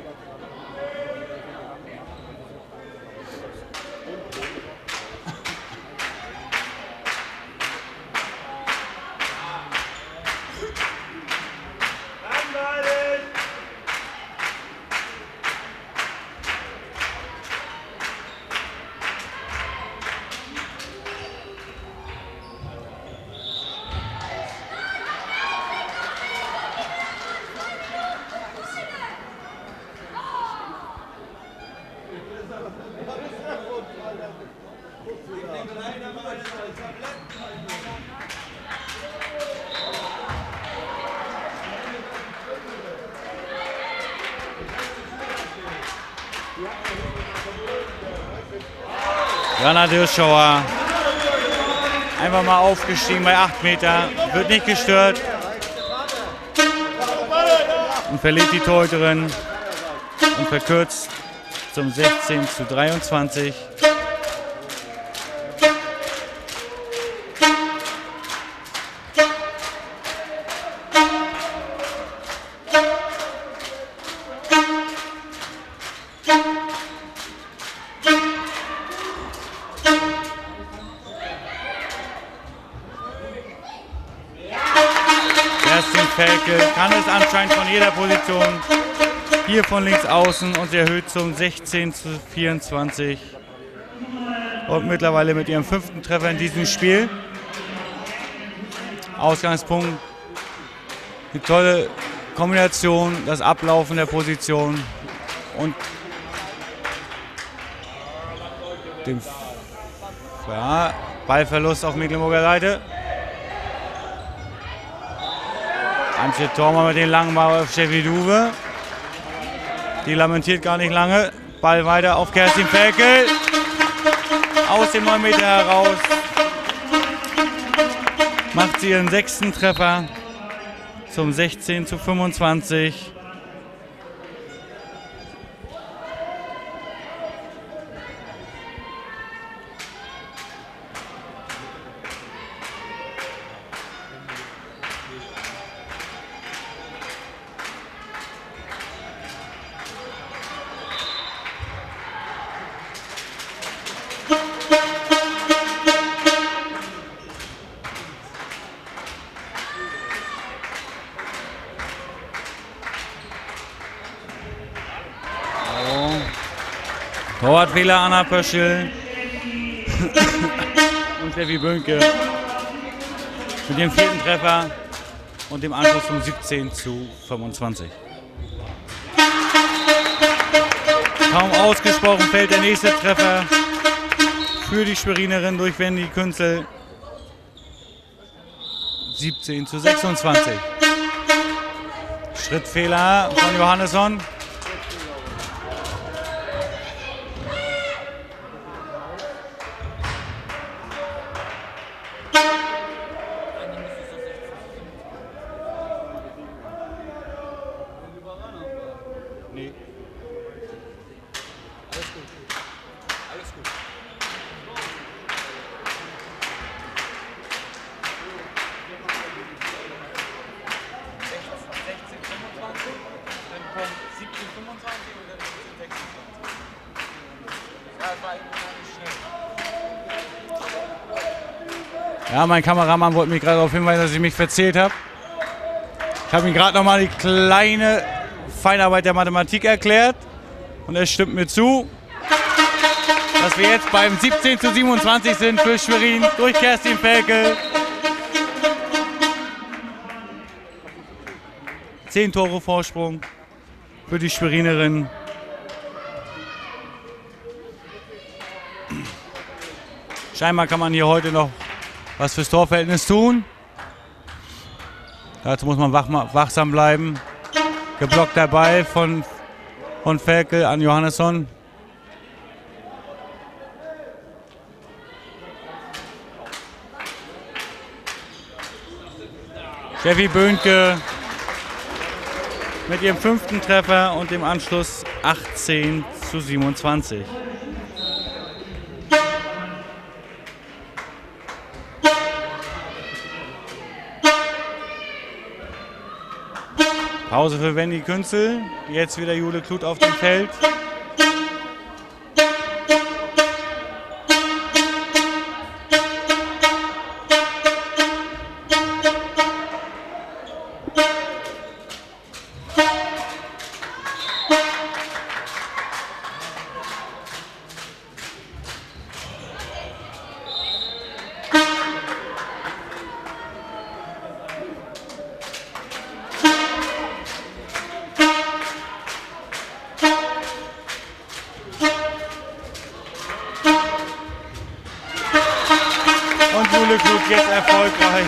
Rana Dirschauer. Einfach mal aufgestiegen bei acht Meter. Wird nicht gestört. Und verliert die Torhüterin. Und verkürzt zum sechzehn zu dreiundzwanzig. Felke kann es anscheinend von jeder Position. Hier von links außen und sie erhöht zum sechzehn zu vierundzwanzig. Und mittlerweile mit ihrem fünften Treffer in diesem Spiel. Ausgangspunkt. Eine tolle Kombination, das Ablaufen der Position und dem ja, Ballverlust auf Mecklenburger Seite. Antje Thormann mit den langen Ball auf Steffi Duwe. Die lamentiert gar nicht lange. Ball weiter auf Kerstin Ferkel. Aus dem neun Meter heraus. Macht sie ihren sechsten Treffer zum sechzehn zu fünfundzwanzig. Torwartfehler Anna Pöschel und Steffi Bönke mit dem vierten Treffer und dem Anschluss zum siebzehn zu fünfundzwanzig. Kaum ausgesprochen fällt der nächste Treffer für die Schwerinerin durch Wendy Künzel. siebzehn zu sechsundzwanzig. Schrittfehler von Johannesson. Ja, mein Kameramann wollte mich gerade darauf hinweisen, dass ich mich verzählt habe. Ich habe ihm gerade noch mal die kleine Feinarbeit der Mathematik erklärt und er stimmt mir zu, dass wir jetzt beim siebzehn zu siebenundzwanzig sind für Schwerin durch Kerstin Ferkel. Zehn Tore Vorsprung für die Schwerinerin. Scheinbar kann man hier heute noch was fürs Torverhältnis tun. Dazu muss man wach, wachsam bleiben. Geblockter Ball von, von Ferkel an Johannesson. Steffi Bönke mit ihrem fünften Treffer und dem Anschluss achtzehn zu siebenundzwanzig. Pause für Wendy Künzel. Jetzt wieder Jule Kluth auf dem Feld. Jule Kluth jetzt erfolgreich,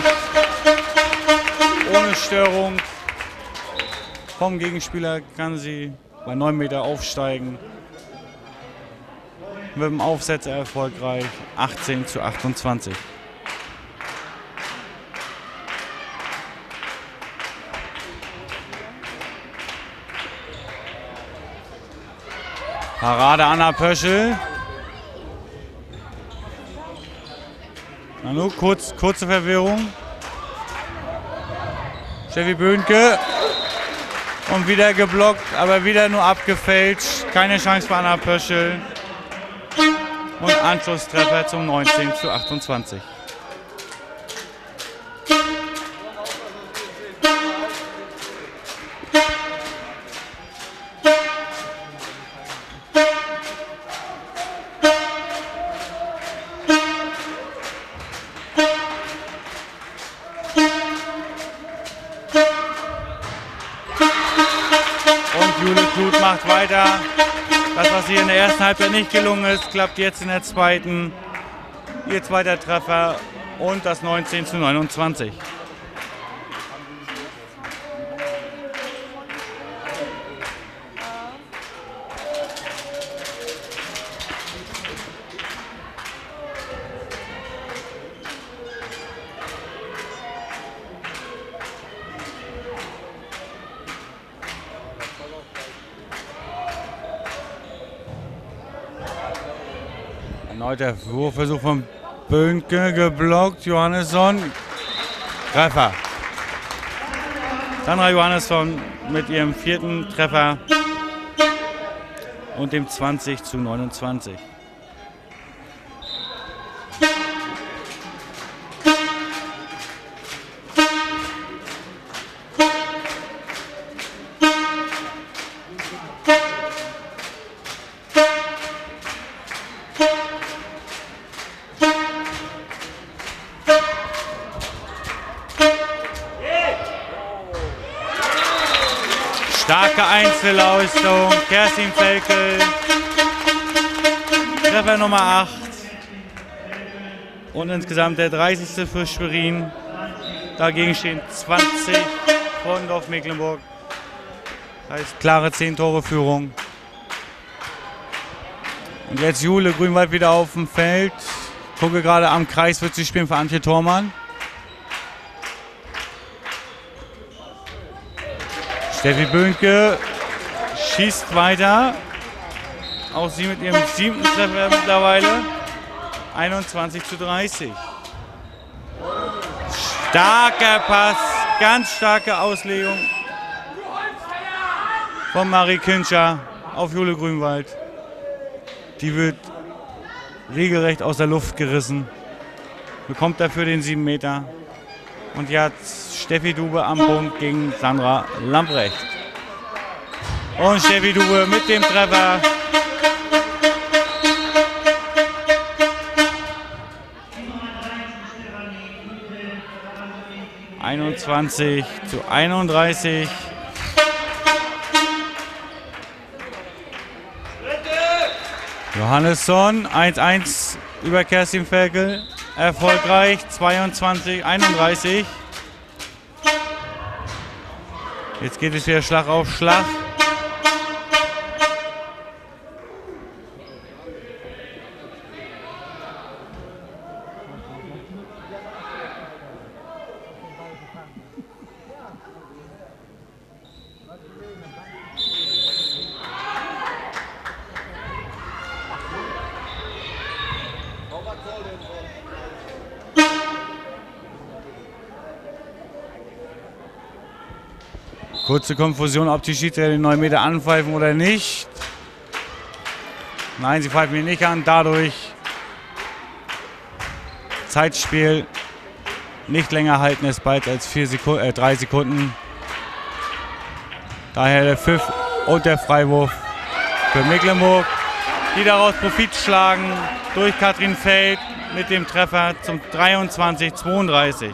ohne Störung vom Gegenspieler kann sie bei neun Meter aufsteigen mit dem Aufsetzer erfolgreich, achtzehn zu achtundzwanzig. Parade Anna Pöschel. Nanu, kurz, kurze Verwirrung. Steffi Böhnke. Und wieder geblockt, aber wieder nur abgefälscht. Keine Chance für Anna Pöschel. Und Anschlusstreffer zum neunzehn zu achtundzwanzig. Jule Kluth macht weiter. Das, was hier in der ersten Halbzeit nicht gelungen ist, klappt jetzt in der zweiten. Ihr zweiter Treffer und das neunzehn zu neunundzwanzig. Erneut der Wurfversuch von Böhnke, geblockt. Johannesson. Treffer. Sandra Johannesson mit ihrem vierten Treffer und dem zwanzig zu neunundzwanzig. Starke Einzelleistung, Kerstin Felkel, Treffer Nummer acht und insgesamt der dreißigste für Schwerin. Dagegen stehen zwanzig von Dorf Mecklenburg, heißt klare zehn Tore Führung. Und jetzt Jule Grünwald wieder auf dem Feld, gucke gerade am Kreis, wird sie spielen für Antje Thormann. Steffi Böhnke schießt weiter. Auch sie mit ihrem siebten Treffer mittlerweile. einundzwanzig zu dreißig. Starker Pass, ganz starke Auslegung von Marie Kincher auf Jule Grünwald. Die wird regelrecht aus der Luft gerissen. Bekommt dafür den sieben Meter. Und jetzt Steffi Dube am Punkt gegen Sandra Lamprecht. Und Steffi Dube mit dem Treffer. einundzwanzig zu einunddreißig. Johannesson eins eins über Kerstin Felkel. Erfolgreich, zweiundzwanzig einunddreißig. Jetzt geht es wieder Schlag auf Schlag. Kurze Konfusion, ob die Schiedsrichter den neun Meter anpfeifen oder nicht. Nein, sie pfeifen ihn nicht an. Dadurch Zeitspiel nicht länger halten es bald als vier Sekunden, äh, drei Sekunden. Daher der Pfiff und der Freiwurf für Mecklenburg, die daraus Profit schlagen durch Katrin Feld mit dem Treffer zum dreiundzwanzig zweiunddreißig.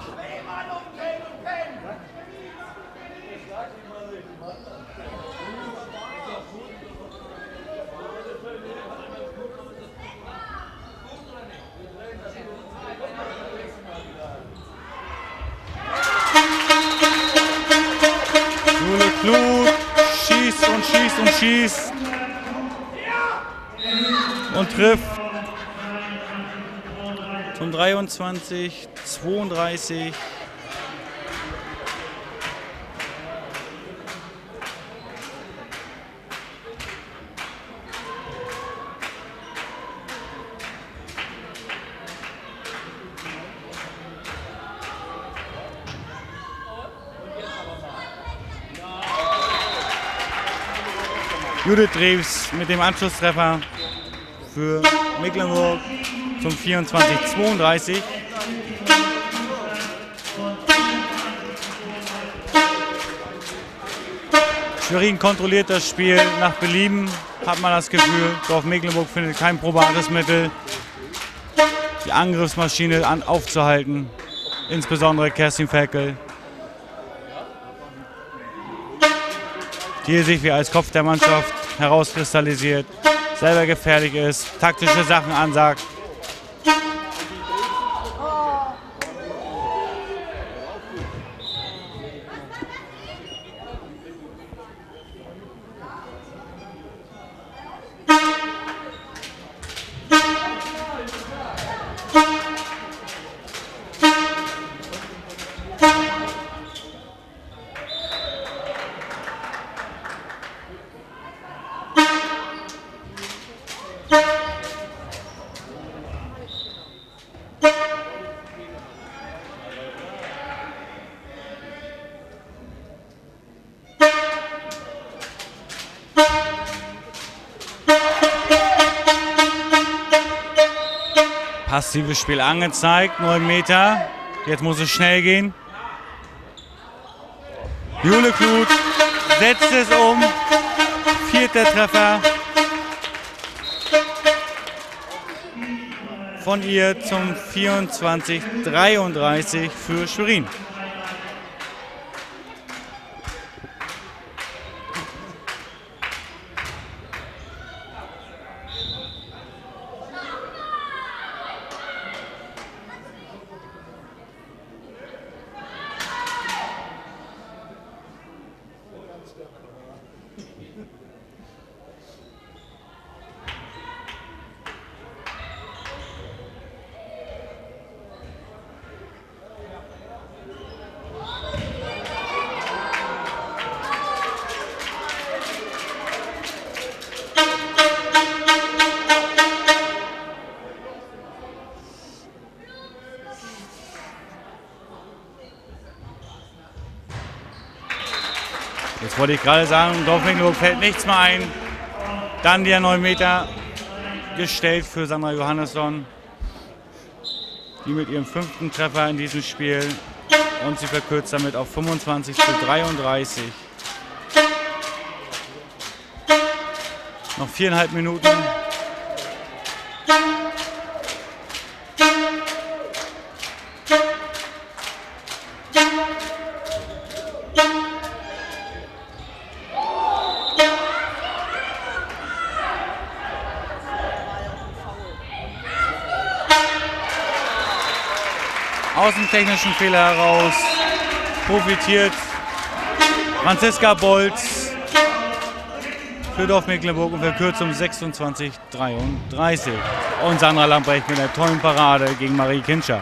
Jule Kluth schießt und schießt und schießt und trifft. zum dreiundzwanzig zweiunddreißig. Judith Drews mit dem Anschlusstreffer für Mecklenburg zum vierundzwanzig zweiunddreißig. Schwerin kontrolliert das Spiel nach Belieben, hat man das Gefühl. Dorf Mecklenburg findet kein probates Mittel, die Angriffsmaschine an, aufzuhalten, insbesondere Kerstin Ferkel, die sich wie als Kopf der Mannschaft herauskristallisiert, selber gefährlich ist, taktische Sachen ansagt. Passives Spiel angezeigt, neun Meter. Jetzt muss es schnell gehen. Jule Kluth setzt es um. Vierter Treffer von ihr zum vierundzwanzig dreiunddreißig für Schwerin. Jetzt wollte ich gerade sagen, Dorf Mecklenburg fällt nichts mehr ein. Dann der neun Meter gestellt für Sandra Johannesson, die mit ihrem fünften Treffer in diesem Spiel, und sie verkürzt damit auf fünfundzwanzig zu dreiunddreißig. Noch viereinhalb Minuten. Aus dem technischen Fehler heraus profitiert Franziska Bolz für Dorf Mecklenburg und verkürzt um sechsundzwanzig dreiunddreißig. Und Sandra Lambrecht mit einer tollen Parade gegen Marie Kintscher.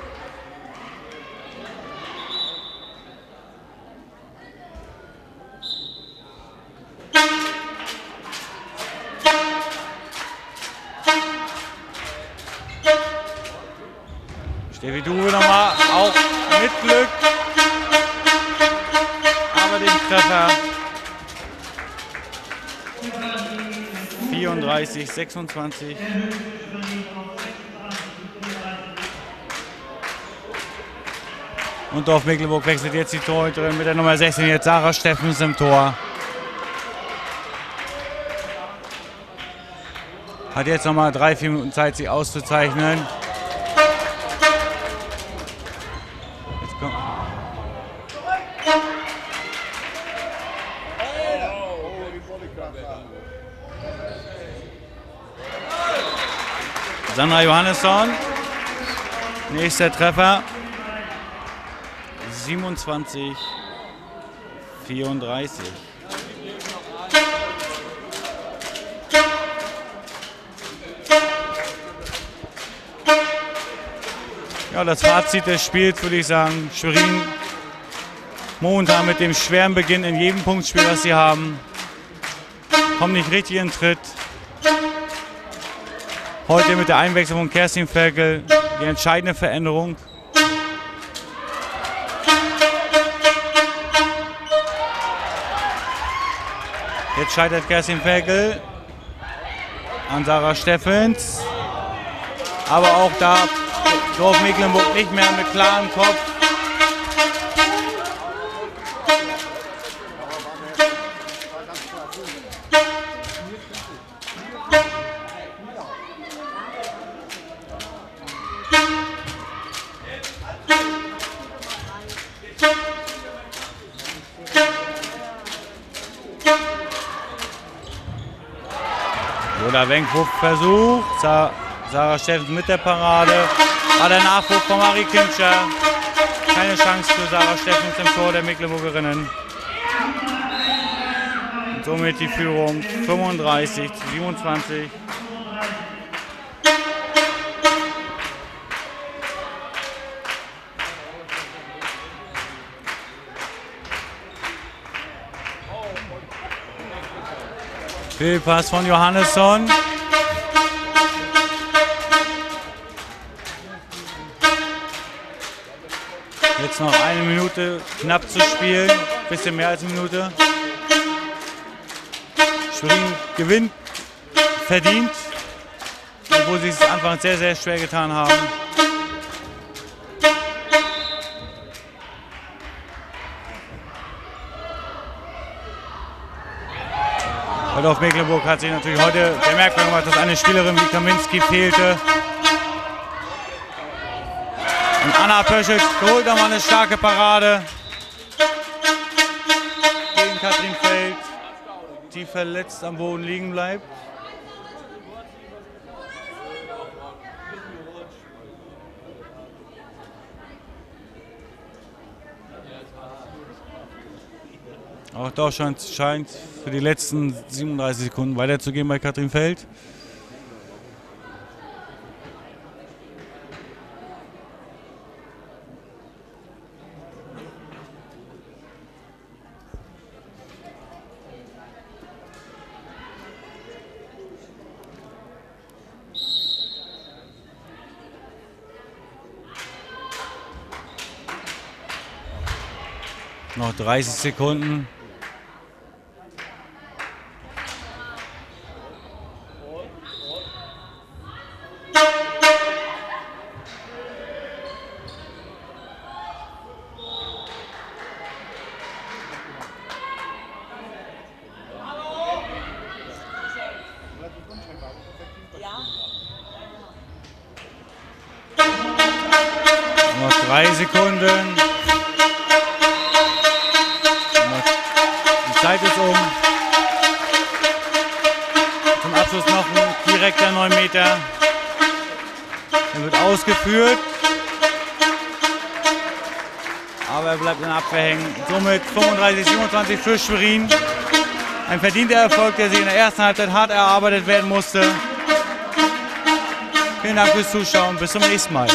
Steffi Duwe nochmal, auch mit Glück, aber den Treffer vierunddreißig sechsundzwanzig. Und Dorf Mecklenburg wechselt jetzt die Torhüterin mit der Nummer sechzehn, jetzt Sarah Steffens im Tor. Hat jetzt nochmal drei, vier Minuten Zeit, sich auszuzeichnen. Sandra Johannesson, nächster Treffer, siebenundzwanzig vierunddreißig. Ja, das Fazit des Spiels würde ich sagen, Schwerin momentan mit dem schweren Beginn in jedem Punktspiel, das sie haben, kommt nicht richtig in den Tritt. Heute mit der Einwechslung von Kerstin Ferkel die entscheidende Veränderung. Jetzt scheitert Kerstin Ferkel an Sarah Steffens. Aber auch da Dorf Mecklenburg nicht mehr mit klarem Kopf. Oder Wenkwurf versucht. Sa Sarah Steffens mit der Parade. Aber der Nachwurf von Marie Kintscher. Keine Chance für Sarah Steffens im Tor der Mecklenburgerinnen. Und somit die Führung fünfunddreißig zu siebenundzwanzig. Fehlpass von Johannesson. Jetzt noch eine Minute knapp zu spielen. Bisschen mehr als eine Minute. Schwerin gewinnt verdient, obwohl sie es anfangs sehr, sehr schwer getan haben. Dorf Mecklenburg hat sich natürlich heute bemerkbar gemacht, dass eine Spielerin wie Kaminski fehlte. Und Anna Pöschel holt nochmal eine starke Parade gegen Katrin Feld, die verletzt am Boden liegen bleibt. Auch Deutschland scheint für die letzten siebenunddreißig Sekunden weiterzugehen bei Katrin Feld. Noch dreißig Sekunden. Noch drei Sekunden. Die Zeit ist um. Zum Abschluss noch ein direkter neun Meter. Er wird ausgeführt. Aber er bleibt in der Abwehr hängen. Somit fünfunddreißig siebenundzwanzig für Schwerin. Ein verdienter Erfolg, der sich in der ersten Halbzeit hart erarbeitet werden musste. Vielen Dank fürs Zuschauen. Bis zum nächsten Mal.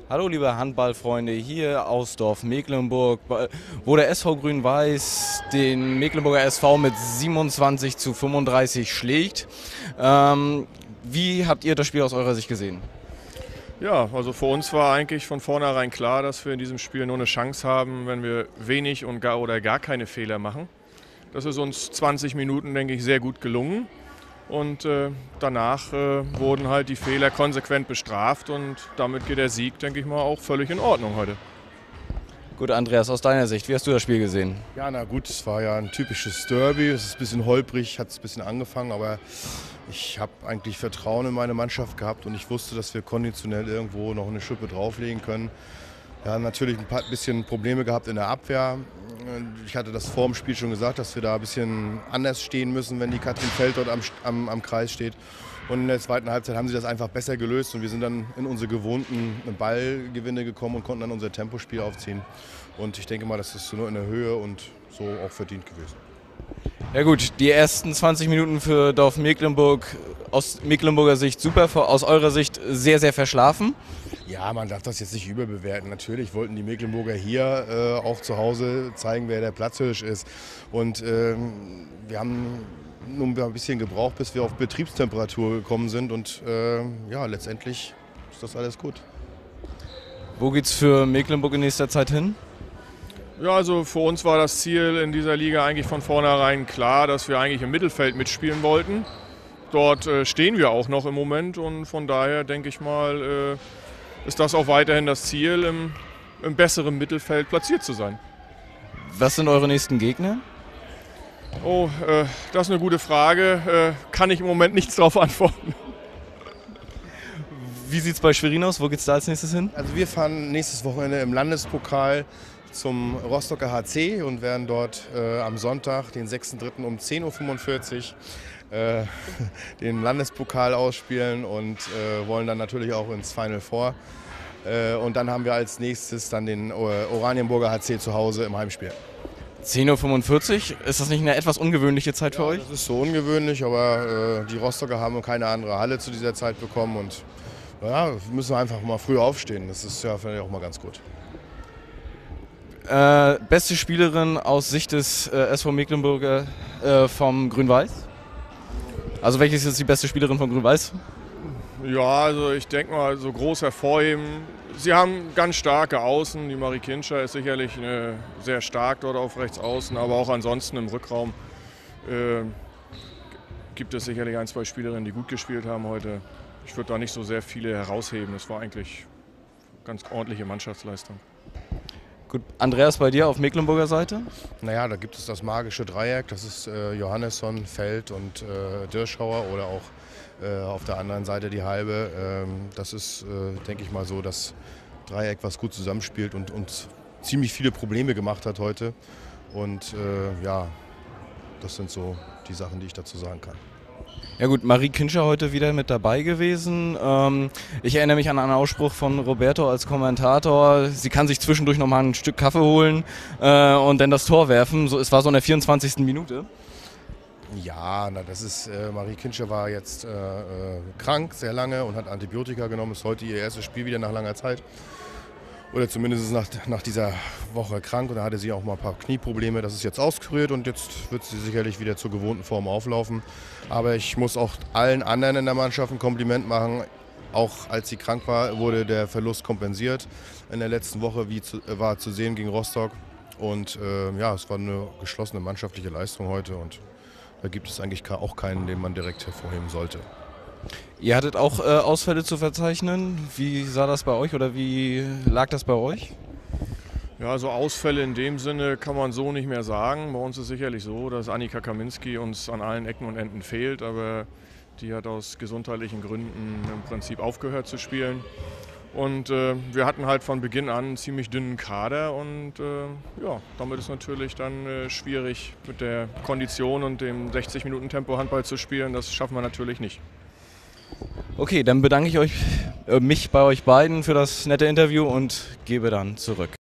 Hallo liebe Handballfreunde, hier aus Dorf Mecklenburg, wo der S V Grün-Weiß den Mecklenburger S V mit siebenundzwanzig zu fünfunddreißig schlägt. Ähm, wie habt ihr das Spiel aus eurer Sicht gesehen? Ja, also für uns war eigentlich von vornherein klar, dass wir in diesem Spiel nur eine Chance haben, wenn wir wenig und gar oder gar keine Fehler machen. Das ist uns zwanzig Minuten, denke ich, sehr gut gelungen. Und äh, danach äh, wurden halt die Fehler konsequent bestraft und damit geht der Sieg, denke ich mal, auch völlig in Ordnung heute. Gut, Andreas, aus deiner Sicht, wie hast du das Spiel gesehen? Ja, na gut, es war ja ein typisches Derby. Es ist ein bisschen holprig, hat es ein bisschen angefangen, aber ich habe eigentlich Vertrauen in meine Mannschaft gehabt und ich wusste, dass wir konditionell irgendwo noch eine Schippe drauflegen können. Wir haben natürlich ein paar bisschen Probleme gehabt in der Abwehr. Ich hatte das vor dem Spiel schon gesagt, dass wir da ein bisschen anders stehen müssen, wenn die Katrin Feld dort am, am, am Kreis steht. Und in der zweiten Halbzeit haben sie das einfach besser gelöst und wir sind dann in unsere gewohnten Ballgewinne gekommen und konnten dann unser Tempospiel aufziehen. Und ich denke mal, das ist nur in der Höhe und so auch verdient gewesen. Ja gut, die ersten zwanzig Minuten für Dorf Mecklenburg aus Mecklenburger Sicht super, aus eurer Sicht sehr, sehr verschlafen. Ja, man darf das jetzt nicht überbewerten. Natürlich wollten die Mecklenburger hier äh, auch zu Hause zeigen, wer der Platzhirsch ist. Und ähm, wir haben nun ein bisschen gebraucht, bis wir auf Betriebstemperatur gekommen sind. Und äh, ja, letztendlich ist das alles gut. Wo geht's für Mecklenburg in nächster Zeit hin? Ja, also für uns war das Ziel in dieser Liga eigentlich von vornherein klar, dass wir eigentlich im Mittelfeld mitspielen wollten. Dort äh, stehen wir auch noch im Moment und von daher denke ich mal, äh, ist das auch weiterhin das Ziel, im, im besseren Mittelfeld platziert zu sein. Was sind eure nächsten Gegner? Oh, äh, das ist eine gute Frage. Äh, kann ich im Moment nichts darauf antworten. Wie sieht es bei Schwerin aus? Wo geht es da als nächstes hin? Also wir fahren nächstes Wochenende im Landespokal zum Rostocker H C und werden dort äh, am Sonntag, den sechsten dritten um zehn Uhr fünfundvierzig äh, den Landespokal ausspielen und äh, wollen dann natürlich auch ins Final Four. Äh, und dann haben wir als nächstes dann den äh, Oranienburger H C zu Hause im Heimspiel. zehn Uhr fünfundvierzig, ist das nicht eine etwas ungewöhnliche Zeit für Ja, euch? das ist so ungewöhnlich, aber äh, die Rostocker haben keine andere Halle zu dieser Zeit bekommen und ja, müssen wir einfach mal früh aufstehen. Das ist ja vielleicht auch mal ganz gut. Äh, beste Spielerin aus Sicht des äh, S V Mecklenburger äh, vom Grün-Weiß? Also welche ist jetzt die beste Spielerin von Grün-Weiß? Ja, also ich denke mal, so groß hervorheben. Sie haben ganz starke Außen. Die Marie Kinscher ist sicherlich eine, sehr stark dort auf rechts außen, aber auch ansonsten im Rückraum äh, gibt es sicherlich ein, zwei Spielerinnen, die gut gespielt haben heute. Ich würde da nicht so sehr viele herausheben. Es war eigentlich eine ganz ordentliche Mannschaftsleistung. Gut, Andreas, bei dir auf Mecklenburger Seite? Naja, da gibt es das magische Dreieck, das ist äh, Johannesson, Feld und äh, Dirschauer oder auch äh, auf der anderen Seite die Halbe. Ähm, das ist, äh, denke ich mal, so das Dreieck, was gut zusammenspielt und uns ziemlich viele Probleme gemacht hat heute. Und äh, ja, das sind so die Sachen, die ich dazu sagen kann. Ja gut, Marie Kinscher heute wieder mit dabei gewesen. Ähm, ich erinnere mich an einen Ausspruch von Roberto als Kommentator. Sie kann sich zwischendurch noch mal ein Stück Kaffee holen äh, und dann das Tor werfen. So, es war so in der vierundzwanzigsten Minute. Ja, na, das ist, äh, Marie Kinscher war jetzt äh, äh, krank sehr lange und hat Antibiotika genommen. Ist heute ihr erstes Spiel wieder nach langer Zeit. Oder zumindest nach, nach dieser Woche krank und da hatte sie auch mal ein paar Knieprobleme. Das ist jetzt auskuriert und jetzt wird sie sicherlich wieder zur gewohnten Form auflaufen. Aber ich muss auch allen anderen in der Mannschaft ein Kompliment machen. Auch als sie krank war, wurde der Verlust kompensiert. In der letzten Woche wie zu, war zu sehen gegen Rostock. Und äh, ja, es war eine geschlossene mannschaftliche Leistung heute und da gibt es eigentlich auch keinen, den man direkt hervorheben sollte. Ihr hattet auch äh, Ausfälle zu verzeichnen. Wie sah das bei euch oder wie lag das bei euch? Ja, also Ausfälle in dem Sinne kann man so nicht mehr sagen. Bei uns ist sicherlich so, dass Annika Kaminski uns an allen Ecken und Enden fehlt, aber die hat aus gesundheitlichen Gründen im Prinzip aufgehört zu spielen. Und äh, wir hatten halt von Beginn an einen ziemlich dünnen Kader und äh, ja, damit ist natürlich dann äh, schwierig mit der Kondition und dem sechzig Minuten Tempo Handball zu spielen. Das schaffen wir natürlich nicht. Okay, dann bedanke ich euch, äh, mich bei euch beiden für das nette Interview und gebe dann zurück.